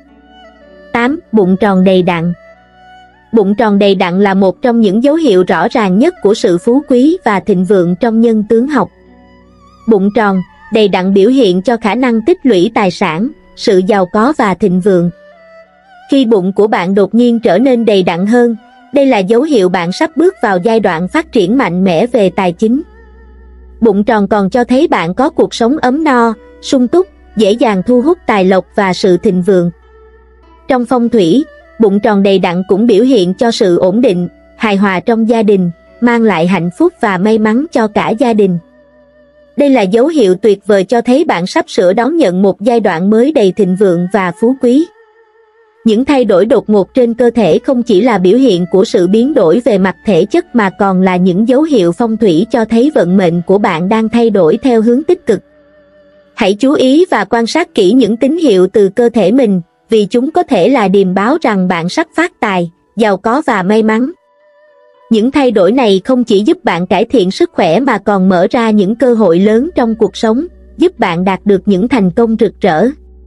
8. Bụng tròn đầy đặn. Bụng tròn đầy đặn là một trong những dấu hiệu rõ ràng nhất của sự phú quý và thịnh vượng trong nhân tướng học. Bụng tròn, đầy đặn biểu hiện cho khả năng tích lũy tài sản, sự giàu có và thịnh vượng. Khi bụng của bạn đột nhiên trở nên đầy đặn hơn, đây là dấu hiệu bạn sắp bước vào giai đoạn phát triển mạnh mẽ về tài chính. Bụng tròn còn cho thấy bạn có cuộc sống ấm no, sung túc, dễ dàng thu hút tài lộc và sự thịnh vượng. Trong phong thủy, bụng tròn đầy đặn cũng biểu hiện cho sự ổn định, hài hòa trong gia đình, mang lại hạnh phúc và may mắn cho cả gia đình. Đây là dấu hiệu tuyệt vời cho thấy bạn sắp sửa đón nhận một giai đoạn mới đầy thịnh vượng và phú quý. Những thay đổi đột ngột trên cơ thể không chỉ là biểu hiện của sự biến đổi về mặt thể chất mà còn là những dấu hiệu phong thủy cho thấy vận mệnh của bạn đang thay đổi theo hướng tích cực. Hãy chú ý và quan sát kỹ những tín hiệu từ cơ thể mình, vì chúng có thể là điềm báo rằng bạn sắp phát tài, giàu có và may mắn. Những thay đổi này không chỉ giúp bạn cải thiện sức khỏe mà còn mở ra những cơ hội lớn trong cuộc sống, giúp bạn đạt được những thành công rực rỡ.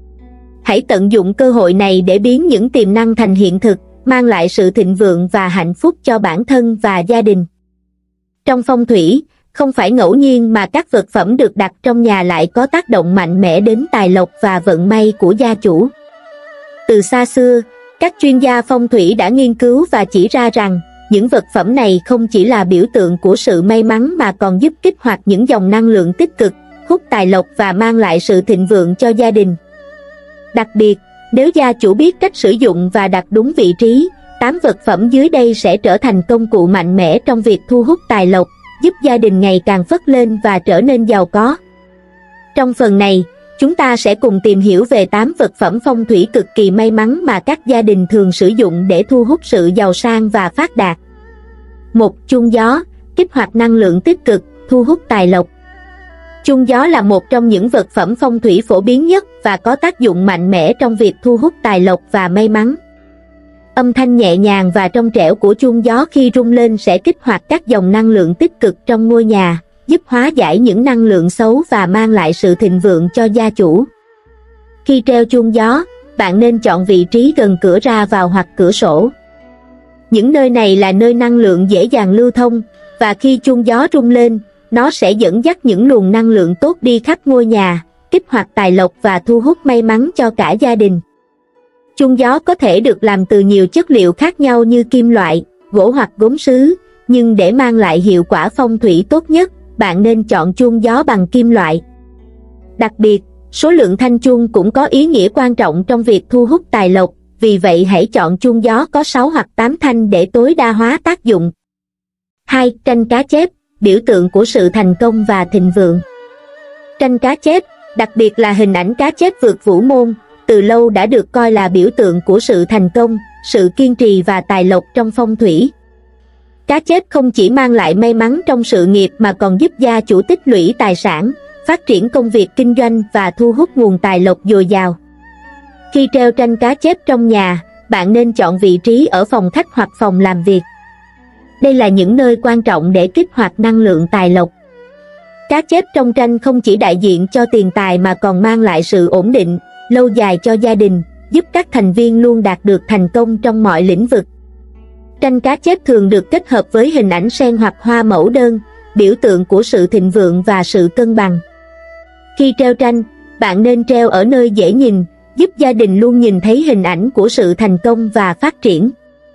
Hãy tận dụng cơ hội này để biến những tiềm năng thành hiện thực, mang lại sự thịnh vượng và hạnh phúc cho bản thân và gia đình. Trong phong thủy, không phải ngẫu nhiên mà các vật phẩm được đặt trong nhà lại có tác động mạnh mẽ đến tài lộc và vận may của gia chủ. Từ xa xưa, các chuyên gia phong thủy đã nghiên cứu và chỉ ra rằng, những vật phẩm này không chỉ là biểu tượng của sự may mắn mà còn giúp kích hoạt những dòng năng lượng tích cực, hút tài lộc và mang lại sự thịnh vượng cho gia đình. Đặc biệt, nếu gia chủ biết cách sử dụng và đặt đúng vị trí, 8 vật phẩm dưới đây sẽ trở thành công cụ mạnh mẽ trong việc thu hút tài lộc, giúp gia đình ngày càng phất lên và trở nên giàu có. Trong phần này, chúng ta sẽ cùng tìm hiểu về 8 vật phẩm phong thủy cực kỳ may mắn mà các gia đình thường sử dụng để thu hút sự giàu sang và phát đạt. 1. Chuông gió, kích hoạt năng lượng tích cực, thu hút tài lộc. Chuông gió là một trong những vật phẩm phong thủy phổ biến nhất và có tác dụng mạnh mẽ trong việc thu hút tài lộc và may mắn. Âm thanh nhẹ nhàng và trong trẻo của chuông gió khi rung lên sẽ kích hoạt các dòng năng lượng tích cực trong ngôi nhà, giúp hóa giải những năng lượng xấu và mang lại sự thịnh vượng cho gia chủ. Khi treo chuông gió, bạn nên chọn vị trí gần cửa ra vào hoặc cửa sổ. Những nơi này là nơi năng lượng dễ dàng lưu thông, và khi chuông gió rung lên, nó sẽ dẫn dắt những luồng năng lượng tốt đi khắp ngôi nhà, kích hoạt tài lộc và thu hút may mắn cho cả gia đình. Chuông gió có thể được làm từ nhiều chất liệu khác nhau như kim loại, gỗ hoặc gốm sứ, nhưng để mang lại hiệu quả phong thủy tốt nhất, bạn nên chọn chuông gió bằng kim loại. Đặc biệt, số lượng thanh chuông cũng có ý nghĩa quan trọng trong việc thu hút tài lộc, vì vậy hãy chọn chuông gió có 6 hoặc 8 thanh để tối đa hóa tác dụng. 2. Tranh cá chép, biểu tượng của sự thành công và thịnh vượng. Tranh cá chép, đặc biệt là hình ảnh cá chép vượt vũ môn, từ lâu đã được coi là biểu tượng của sự thành công, sự kiên trì và tài lộc trong phong thủy. Cá chép không chỉ mang lại may mắn trong sự nghiệp mà còn giúp gia chủ tích lũy tài sản, phát triển công việc kinh doanh và thu hút nguồn tài lộc dồi dào. Khi treo tranh cá chép trong nhà, bạn nên chọn vị trí ở phòng khách hoặc phòng làm việc. Đây là những nơi quan trọng để kích hoạt năng lượng tài lộc. Cá chép trong tranh không chỉ đại diện cho tiền tài mà còn mang lại sự ổn định, lâu dài cho gia đình, giúp các thành viên luôn đạt được thành công trong mọi lĩnh vực. Tranh cá chép thường được kết hợp với hình ảnh sen hoặc hoa mẫu đơn, biểu tượng của sự thịnh vượng và sự cân bằng. Khi treo tranh, bạn nên treo ở nơi dễ nhìn, giúp gia đình luôn nhìn thấy hình ảnh của sự thành công và phát triển.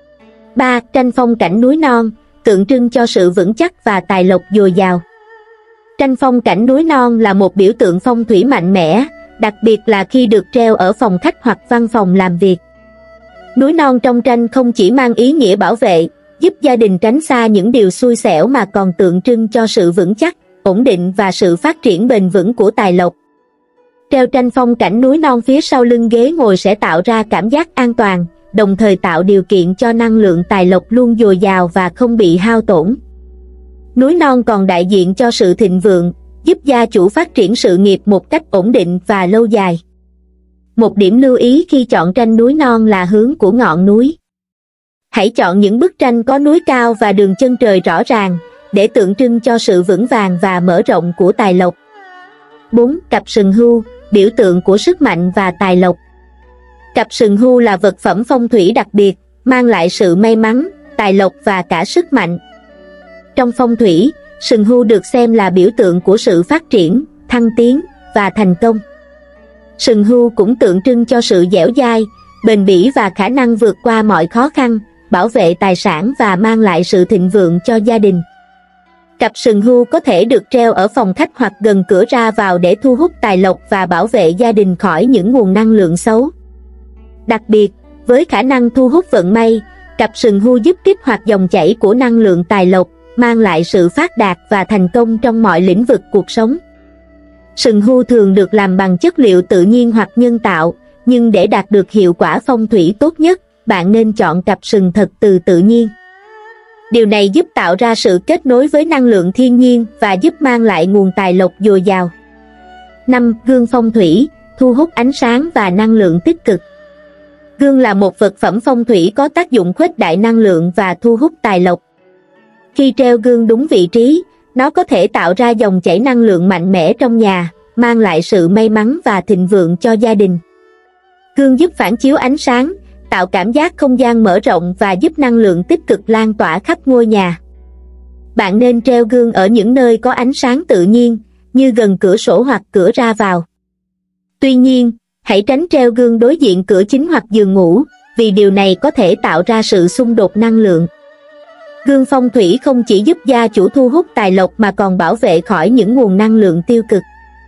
3. Tranh phong cảnh núi non, tượng trưng cho sự vững chắc và tài lộc dồi dào. Tranh phong cảnh núi non là một biểu tượng phong thủy mạnh mẽ, đặc biệt là khi được treo ở phòng khách hoặc văn phòng làm việc. Núi non trong tranh không chỉ mang ý nghĩa bảo vệ, giúp gia đình tránh xa những điều xui xẻo mà còn tượng trưng cho sự vững chắc, ổn định và sự phát triển bền vững của tài lộc. Treo tranh phong cảnh núi non phía sau lưng ghế ngồi sẽ tạo ra cảm giác an toàn, đồng thời tạo điều kiện cho năng lượng tài lộc luôn dồi dào và không bị hao tổn. Núi non còn đại diện cho sự thịnh vượng, giúp gia chủ phát triển sự nghiệp một cách ổn định và lâu dài. Một điểm lưu ý khi chọn tranh núi non là hướng của ngọn núi. Hãy chọn những bức tranh có núi cao và đường chân trời rõ ràng, để tượng trưng cho sự vững vàng và mở rộng của tài lộc. 4. Cặp sừng hươu, biểu tượng của sức mạnh và tài lộc. Cặp sừng hươu là vật phẩm phong thủy đặc biệt, mang lại sự may mắn, tài lộc và cả sức mạnh. Trong phong thủy, sừng hươu được xem là biểu tượng của sự phát triển, thăng tiến và thành công. Sừng hươu cũng tượng trưng cho sự dẻo dai, bền bỉ và khả năng vượt qua mọi khó khăn, bảo vệ tài sản và mang lại sự thịnh vượng cho gia đình. Cặp sừng hươu có thể được treo ở phòng khách hoặc gần cửa ra vào để thu hút tài lộc và bảo vệ gia đình khỏi những nguồn năng lượng xấu. Đặc biệt, với khả năng thu hút vận may, cặp sừng hươu giúp kích hoạt dòng chảy của năng lượng tài lộc, mang lại sự phát đạt và thành công trong mọi lĩnh vực cuộc sống. Sừng hươu thường được làm bằng chất liệu tự nhiên hoặc nhân tạo, nhưng để đạt được hiệu quả phong thủy tốt nhất, bạn nên chọn cặp sừng thật từ tự nhiên. Điều này giúp tạo ra sự kết nối với năng lượng thiên nhiên và giúp mang lại nguồn tài lộc dồi dào. 5. Gương phong thủy, thu hút ánh sáng và năng lượng tích cực. Gương là một vật phẩm phong thủy có tác dụng khuếch đại năng lượng và thu hút tài lộc. Khi treo gương đúng vị trí, nó có thể tạo ra dòng chảy năng lượng mạnh mẽ trong nhà, mang lại sự may mắn và thịnh vượng cho gia đình. Gương giúp phản chiếu ánh sáng, tạo cảm giác không gian mở rộng và giúp năng lượng tích cực lan tỏa khắp ngôi nhà. Bạn nên treo gương ở những nơi có ánh sáng tự nhiên, như gần cửa sổ hoặc cửa ra vào. Tuy nhiên, hãy tránh treo gương đối diện cửa chính hoặc giường ngủ, vì điều này có thể tạo ra sự xung đột năng lượng. Gương phong thủy không chỉ giúp gia chủ thu hút tài lộc mà còn bảo vệ khỏi những nguồn năng lượng tiêu cực.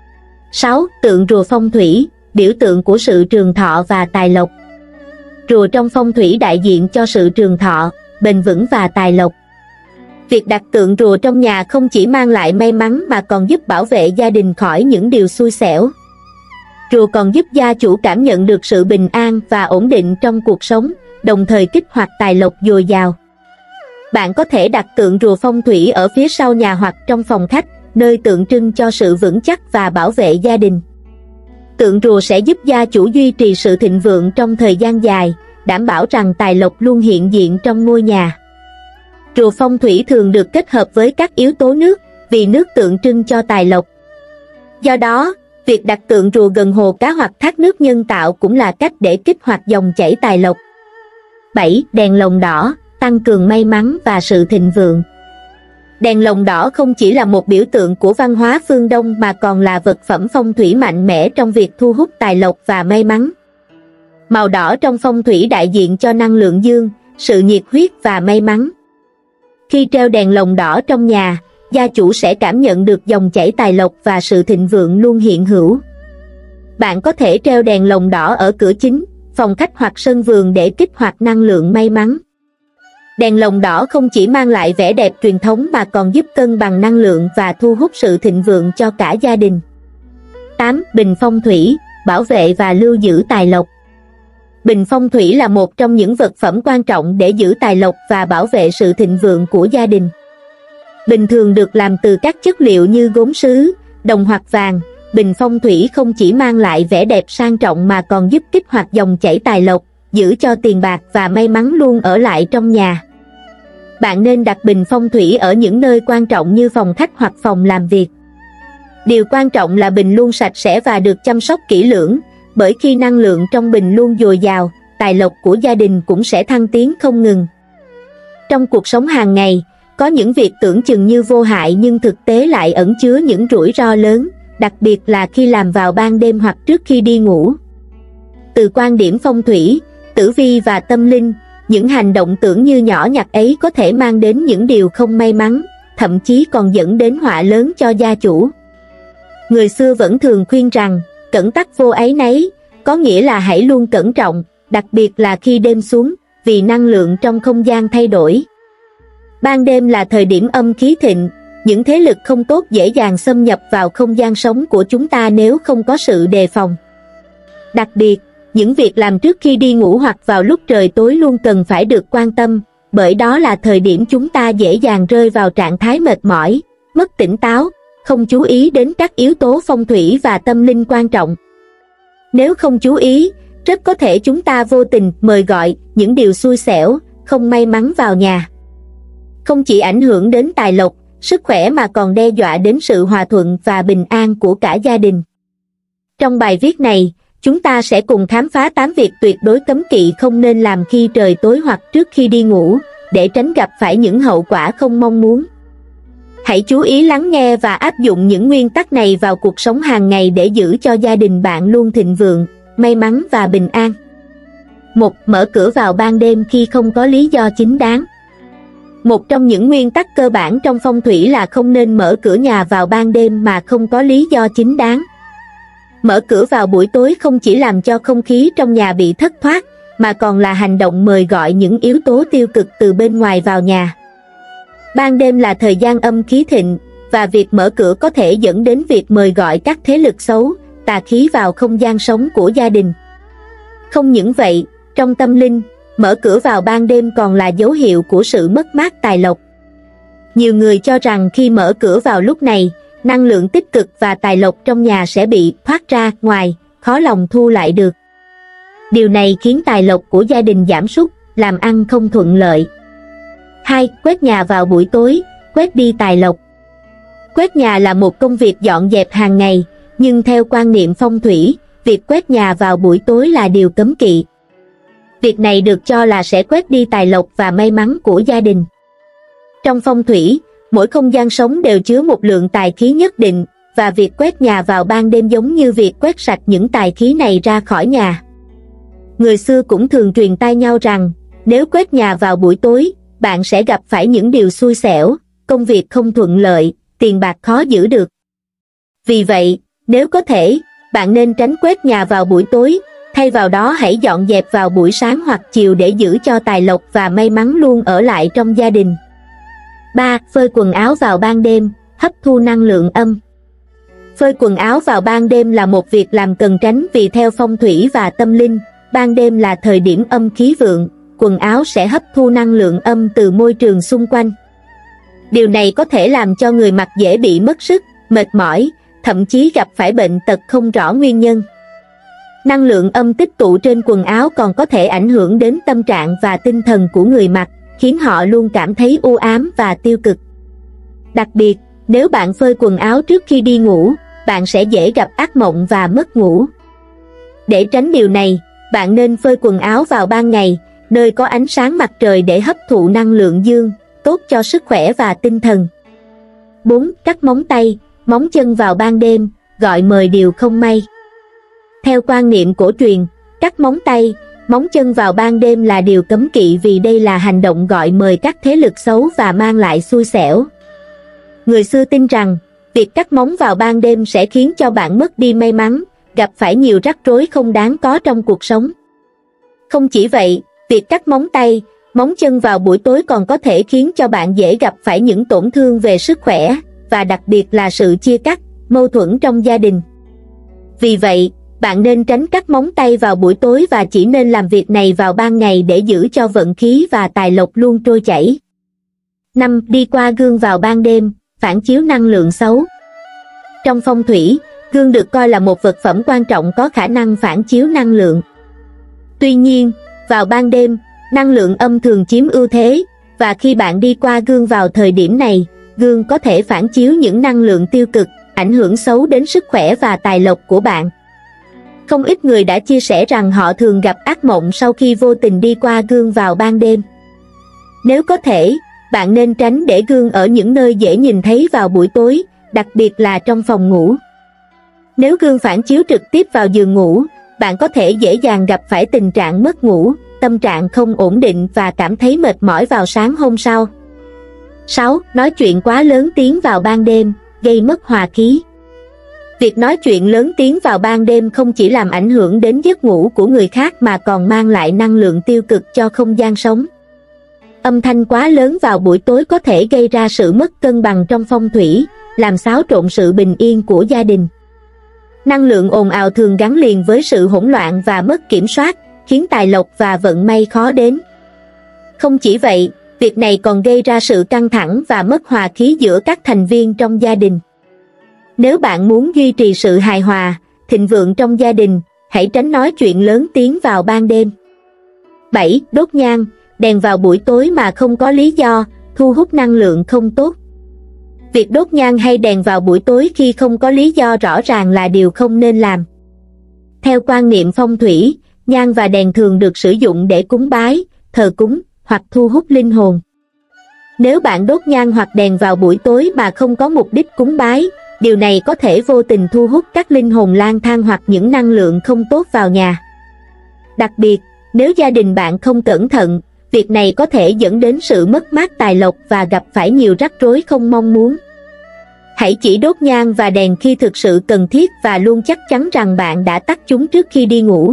6. Tượng rùa phong thủy, biểu tượng của sự trường thọ và tài lộc. Rùa trong phong thủy đại diện cho sự trường thọ, bền vững và tài lộc. Việc đặt tượng rùa trong nhà không chỉ mang lại may mắn mà còn giúp bảo vệ gia đình khỏi những điều xui xẻo. Rùa còn giúp gia chủ cảm nhận được sự bình an và ổn định trong cuộc sống, đồng thời kích hoạt tài lộc dồi dào. Bạn có thể đặt tượng rùa phong thủy ở phía sau nhà hoặc trong phòng khách, nơi tượng trưng cho sự vững chắc và bảo vệ gia đình. Tượng rùa sẽ giúp gia chủ duy trì sự thịnh vượng trong thời gian dài, đảm bảo rằng tài lộc luôn hiện diện trong ngôi nhà. Rùa phong thủy thường được kết hợp với các yếu tố nước, vì nước tượng trưng cho tài lộc. Do đó, việc đặt tượng rùa gần hồ cá hoặc thác nước nhân tạo cũng là cách để kích hoạt dòng chảy tài lộc. 7. Đèn lồng đỏ, tăng cường may mắn và sự thịnh vượng. Đèn lồng đỏ không chỉ là một biểu tượng của văn hóa phương Đông mà còn là vật phẩm phong thủy mạnh mẽ trong việc thu hút tài lộc và may mắn. Màu đỏ trong phong thủy đại diện cho năng lượng dương, sự nhiệt huyết và may mắn. Khi treo đèn lồng đỏ trong nhà, gia chủ sẽ cảm nhận được dòng chảy tài lộc và sự thịnh vượng luôn hiện hữu. Bạn có thể treo đèn lồng đỏ ở cửa chính, phòng khách hoặc sân vườn để kích hoạt năng lượng may mắn. Đèn lồng đỏ không chỉ mang lại vẻ đẹp truyền thống mà còn giúp cân bằng năng lượng và thu hút sự thịnh vượng cho cả gia đình. 8. Bình phong thủy, bảo vệ và lưu giữ tài lộc. Bình phong thủy là một trong những vật phẩm quan trọng để giữ tài lộc và bảo vệ sự thịnh vượng của gia đình. Bình thường được làm từ các chất liệu như gốm sứ, đồng hoặc vàng. Bình phong thủy không chỉ mang lại vẻ đẹp sang trọng mà còn giúp kích hoạt dòng chảy tài lộc, giữ cho tiền bạc và may mắn luôn ở lại trong nhà. bạn nên đặt bình phong thủy ở những nơi quan trọng như phòng khách hoặc phòng làm việc. Điều quan trọng là bình luôn sạch sẽ và được chăm sóc kỹ lưỡng, bởi khi năng lượng trong bình luôn dồi dào, tài lộc của gia đình cũng sẽ thăng tiến không ngừng. Trong cuộc sống hàng ngày, có những việc tưởng chừng như vô hại nhưng thực tế lại ẩn chứa những rủi ro lớn, đặc biệt là khi làm vào ban đêm hoặc trước khi đi ngủ. Từ quan điểm phong thủy, tử vi và tâm linh, những hành động tưởng như nhỏ nhặt ấy có thể mang đến những điều không may mắn, thậm chí còn dẫn đến họa lớn cho gia chủ. Người xưa vẫn thường khuyên rằng, cẩn tắc vô áy náy, có nghĩa là hãy luôn cẩn trọng, đặc biệt là khi đêm xuống, vì năng lượng trong không gian thay đổi. Ban đêm là thời điểm âm khí thịnh, những thế lực không tốt dễ dàng xâm nhập vào không gian sống của chúng ta nếu không có sự đề phòng. Đặc biệt, những việc làm trước khi đi ngủ hoặc vào lúc trời tối luôn cần phải được quan tâm, bởi đó là thời điểm chúng ta dễ dàng rơi vào trạng thái mệt mỏi, mất tỉnh táo, không chú ý đến các yếu tố phong thủy và tâm linh quan trọng. Nếu không chú ý, rất có thể chúng ta vô tình mời gọi những điều xui xẻo, không may mắn vào nhà. Không chỉ ảnh hưởng đến tài lộc, sức khỏe mà còn đe dọa đến sự hòa thuận và bình an của cả gia đình. Trong bài viết này, chúng ta sẽ cùng khám phá 8 việc tuyệt đối cấm kỵ không nên làm khi trời tối hoặc trước khi đi ngủ, để tránh gặp phải những hậu quả không mong muốn. Hãy chú ý lắng nghe và áp dụng những nguyên tắc này vào cuộc sống hàng ngày để giữ cho gia đình bạn luôn thịnh vượng, may mắn và bình an. 1. Mở cửa vào ban đêm khi không có lý do chính đáng. Một trong những nguyên tắc cơ bản trong phong thủy là không nên mở cửa nhà vào ban đêm mà không có lý do chính đáng. Mở cửa vào buổi tối không chỉ làm cho không khí trong nhà bị thất thoát, mà còn là hành động mời gọi những yếu tố tiêu cực từ bên ngoài vào nhà. Ban đêm là thời gian âm khí thịnh, và việc mở cửa có thể dẫn đến việc mời gọi các thế lực xấu, tà khí vào không gian sống của gia đình. Không những vậy, trong tâm linh, mở cửa vào ban đêm còn là dấu hiệu của sự mất mát tài lộc. Nhiều người cho rằng khi mở cửa vào lúc này, năng lượng tích cực và tài lộc trong nhà sẽ bị thoát ra ngoài, khó lòng thu lại được. Điều này khiến tài lộc của gia đình giảm sút, làm ăn không thuận lợi. 2. Quét nhà vào buổi tối, quét đi tài lộc. Quét nhà là một công việc dọn dẹp hàng ngày, nhưng theo quan niệm phong thủy, việc quét nhà vào buổi tối là điều cấm kỵ. Việc này được cho là sẽ quét đi tài lộc và may mắn của gia đình. Trong phong thủy, mỗi không gian sống đều chứa một lượng tài khí nhất định, và việc quét nhà vào ban đêm giống như việc quét sạch những tài khí này ra khỏi nhà. Người xưa cũng thường truyền tai nhau rằng, nếu quét nhà vào buổi tối, bạn sẽ gặp phải những điều xui xẻo, công việc không thuận lợi, tiền bạc khó giữ được. Vì vậy, nếu có thể, bạn nên tránh quét nhà vào buổi tối, thay vào đó hãy dọn dẹp vào buổi sáng hoặc chiều để giữ cho tài lộc và may mắn luôn ở lại trong gia đình. 3. Phơi quần áo vào ban đêm, hấp thu năng lượng âm. Phơi quần áo vào ban đêm là một việc làm cần tránh vì theo phong thủy và tâm linh, ban đêm là thời điểm âm khí vượng, quần áo sẽ hấp thu năng lượng âm từ môi trường xung quanh. Điều này có thể làm cho người mặc dễ bị mất sức, mệt mỏi, thậm chí gặp phải bệnh tật không rõ nguyên nhân. Năng lượng âm tích tụ trên quần áo còn có thể ảnh hưởng đến tâm trạng và tinh thần của người mặc, khiến họ luôn cảm thấy u ám và tiêu cực. Đặc biệt, nếu bạn phơi quần áo trước khi đi ngủ, bạn sẽ dễ gặp ác mộng và mất ngủ. Để tránh điều này, bạn nên phơi quần áo vào ban ngày, nơi có ánh sáng mặt trời để hấp thụ năng lượng dương, tốt cho sức khỏe và tinh thần. 4. Cắt móng tay, móng chân vào ban đêm, gọi mời điều không may. Theo quan niệm cổ truyền, cắt móng tay, móng chân vào ban đêm là điều cấm kỵ vì đây là hành động gọi mời các thế lực xấu và mang lại xui xẻo. Người xưa tin rằng, việc cắt móng vào ban đêm sẽ khiến cho bạn mất đi may mắn, gặp phải nhiều rắc rối không đáng có trong cuộc sống. Không chỉ vậy, việc cắt móng tay, móng chân vào buổi tối còn có thể khiến cho bạn dễ gặp phải những tổn thương về sức khỏe, và đặc biệt là sự chia cắt, mâu thuẫn trong gia đình. Vì vậy, bạn nên tránh cắt móng tay vào buổi tối và chỉ nên làm việc này vào ban ngày để giữ cho vận khí và tài lộc luôn trôi chảy. 5. Đi qua gương vào ban đêm, phản chiếu năng lượng xấu. Trong phong thủy, gương được coi là một vật phẩm quan trọng có khả năng phản chiếu năng lượng. Tuy nhiên, vào ban đêm, năng lượng âm thường chiếm ưu thế, Và khi bạn đi qua gương vào thời điểm này, gương có thể phản chiếu những năng lượng tiêu cực, ảnh hưởng xấu đến sức khỏe và tài lộc của bạn. Không ít người đã chia sẻ rằng họ thường gặp ác mộng sau khi vô tình đi qua gương vào ban đêm. Nếu có thể, bạn nên tránh để gương ở những nơi dễ nhìn thấy vào buổi tối, đặc biệt là trong phòng ngủ. Nếu gương phản chiếu trực tiếp vào giường ngủ, bạn có thể dễ dàng gặp phải tình trạng mất ngủ, tâm trạng không ổn định và cảm thấy mệt mỏi vào sáng hôm sau. 6. Nói chuyện quá lớn tiếng vào ban đêm, gây mất hòa khí. Việc nói chuyện lớn tiếng vào ban đêm không chỉ làm ảnh hưởng đến giấc ngủ của người khác mà còn mang lại năng lượng tiêu cực cho không gian sống. Âm thanh quá lớn vào buổi tối có thể gây ra sự mất cân bằng trong phong thủy, làm xáo trộn sự bình yên của gia đình. Năng lượng ồn ào thường gắn liền với sự hỗn loạn và mất kiểm soát, khiến tài lộc và vận may khó đến. Không chỉ vậy, việc này còn gây ra sự căng thẳng và mất hòa khí giữa các thành viên trong gia đình. Nếu bạn muốn duy trì sự hài hòa, thịnh vượng trong gia đình, hãy tránh nói chuyện lớn tiếng vào ban đêm. 7. Đốt nhang, đèn vào buổi tối mà không có lý do, thu hút năng lượng không tốt. Việc đốt nhang hay đèn vào buổi tối khi không có lý do rõ ràng là điều không nên làm. Theo quan niệm phong thủy, nhang và đèn thường được sử dụng để cúng bái, thờ cúng, hoặc thu hút linh hồn. Nếu bạn đốt nhang hoặc đèn vào buổi tối mà không có mục đích cúng bái, điều này có thể vô tình thu hút các linh hồn lang thang hoặc những năng lượng không tốt vào nhà. Đặc biệt, nếu gia đình bạn không cẩn thận, việc này có thể dẫn đến sự mất mát tài lộc và gặp phải nhiều rắc rối không mong muốn. Hãy chỉ đốt nhang và đèn khi thực sự cần thiết và luôn chắc chắn rằng bạn đã tắt chúng trước khi đi ngủ.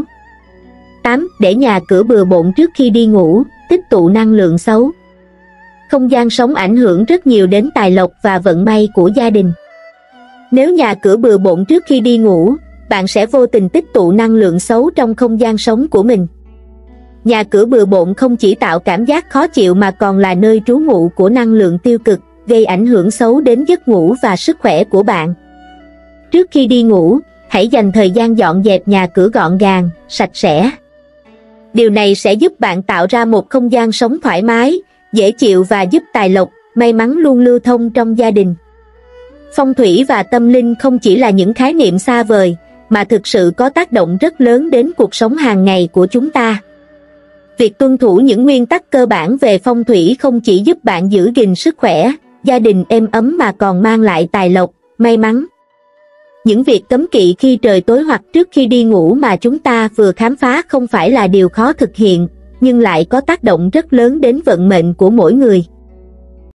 8. Để nhà cửa bừa bộn trước khi đi ngủ, tích tụ năng lượng xấu. Không gian sống ảnh hưởng rất nhiều đến tài lộc và vận may của gia đình. Nếu nhà cửa bừa bộn trước khi đi ngủ, bạn sẽ vô tình tích tụ năng lượng xấu trong không gian sống của mình. Nhà cửa bừa bộn không chỉ tạo cảm giác khó chịu mà còn là nơi trú ngụ của năng lượng tiêu cực, gây ảnh hưởng xấu đến giấc ngủ và sức khỏe của bạn. Trước khi đi ngủ, hãy dành thời gian dọn dẹp nhà cửa gọn gàng, sạch sẽ. Điều này sẽ giúp bạn tạo ra một không gian sống thoải mái, dễ chịu và giúp tài lộc, may mắn luôn lưu thông trong gia đình. Phong thủy và tâm linh không chỉ là những khái niệm xa vời, mà thực sự có tác động rất lớn đến cuộc sống hàng ngày của chúng ta. Việc tuân thủ những nguyên tắc cơ bản về phong thủy không chỉ giúp bạn giữ gìn sức khỏe, gia đình êm ấm mà còn mang lại tài lộc, may mắn. Những việc cấm kỵ khi trời tối hoặc trước khi đi ngủ mà chúng ta vừa khám phá không phải là điều khó thực hiện, nhưng lại có tác động rất lớn đến vận mệnh của mỗi người.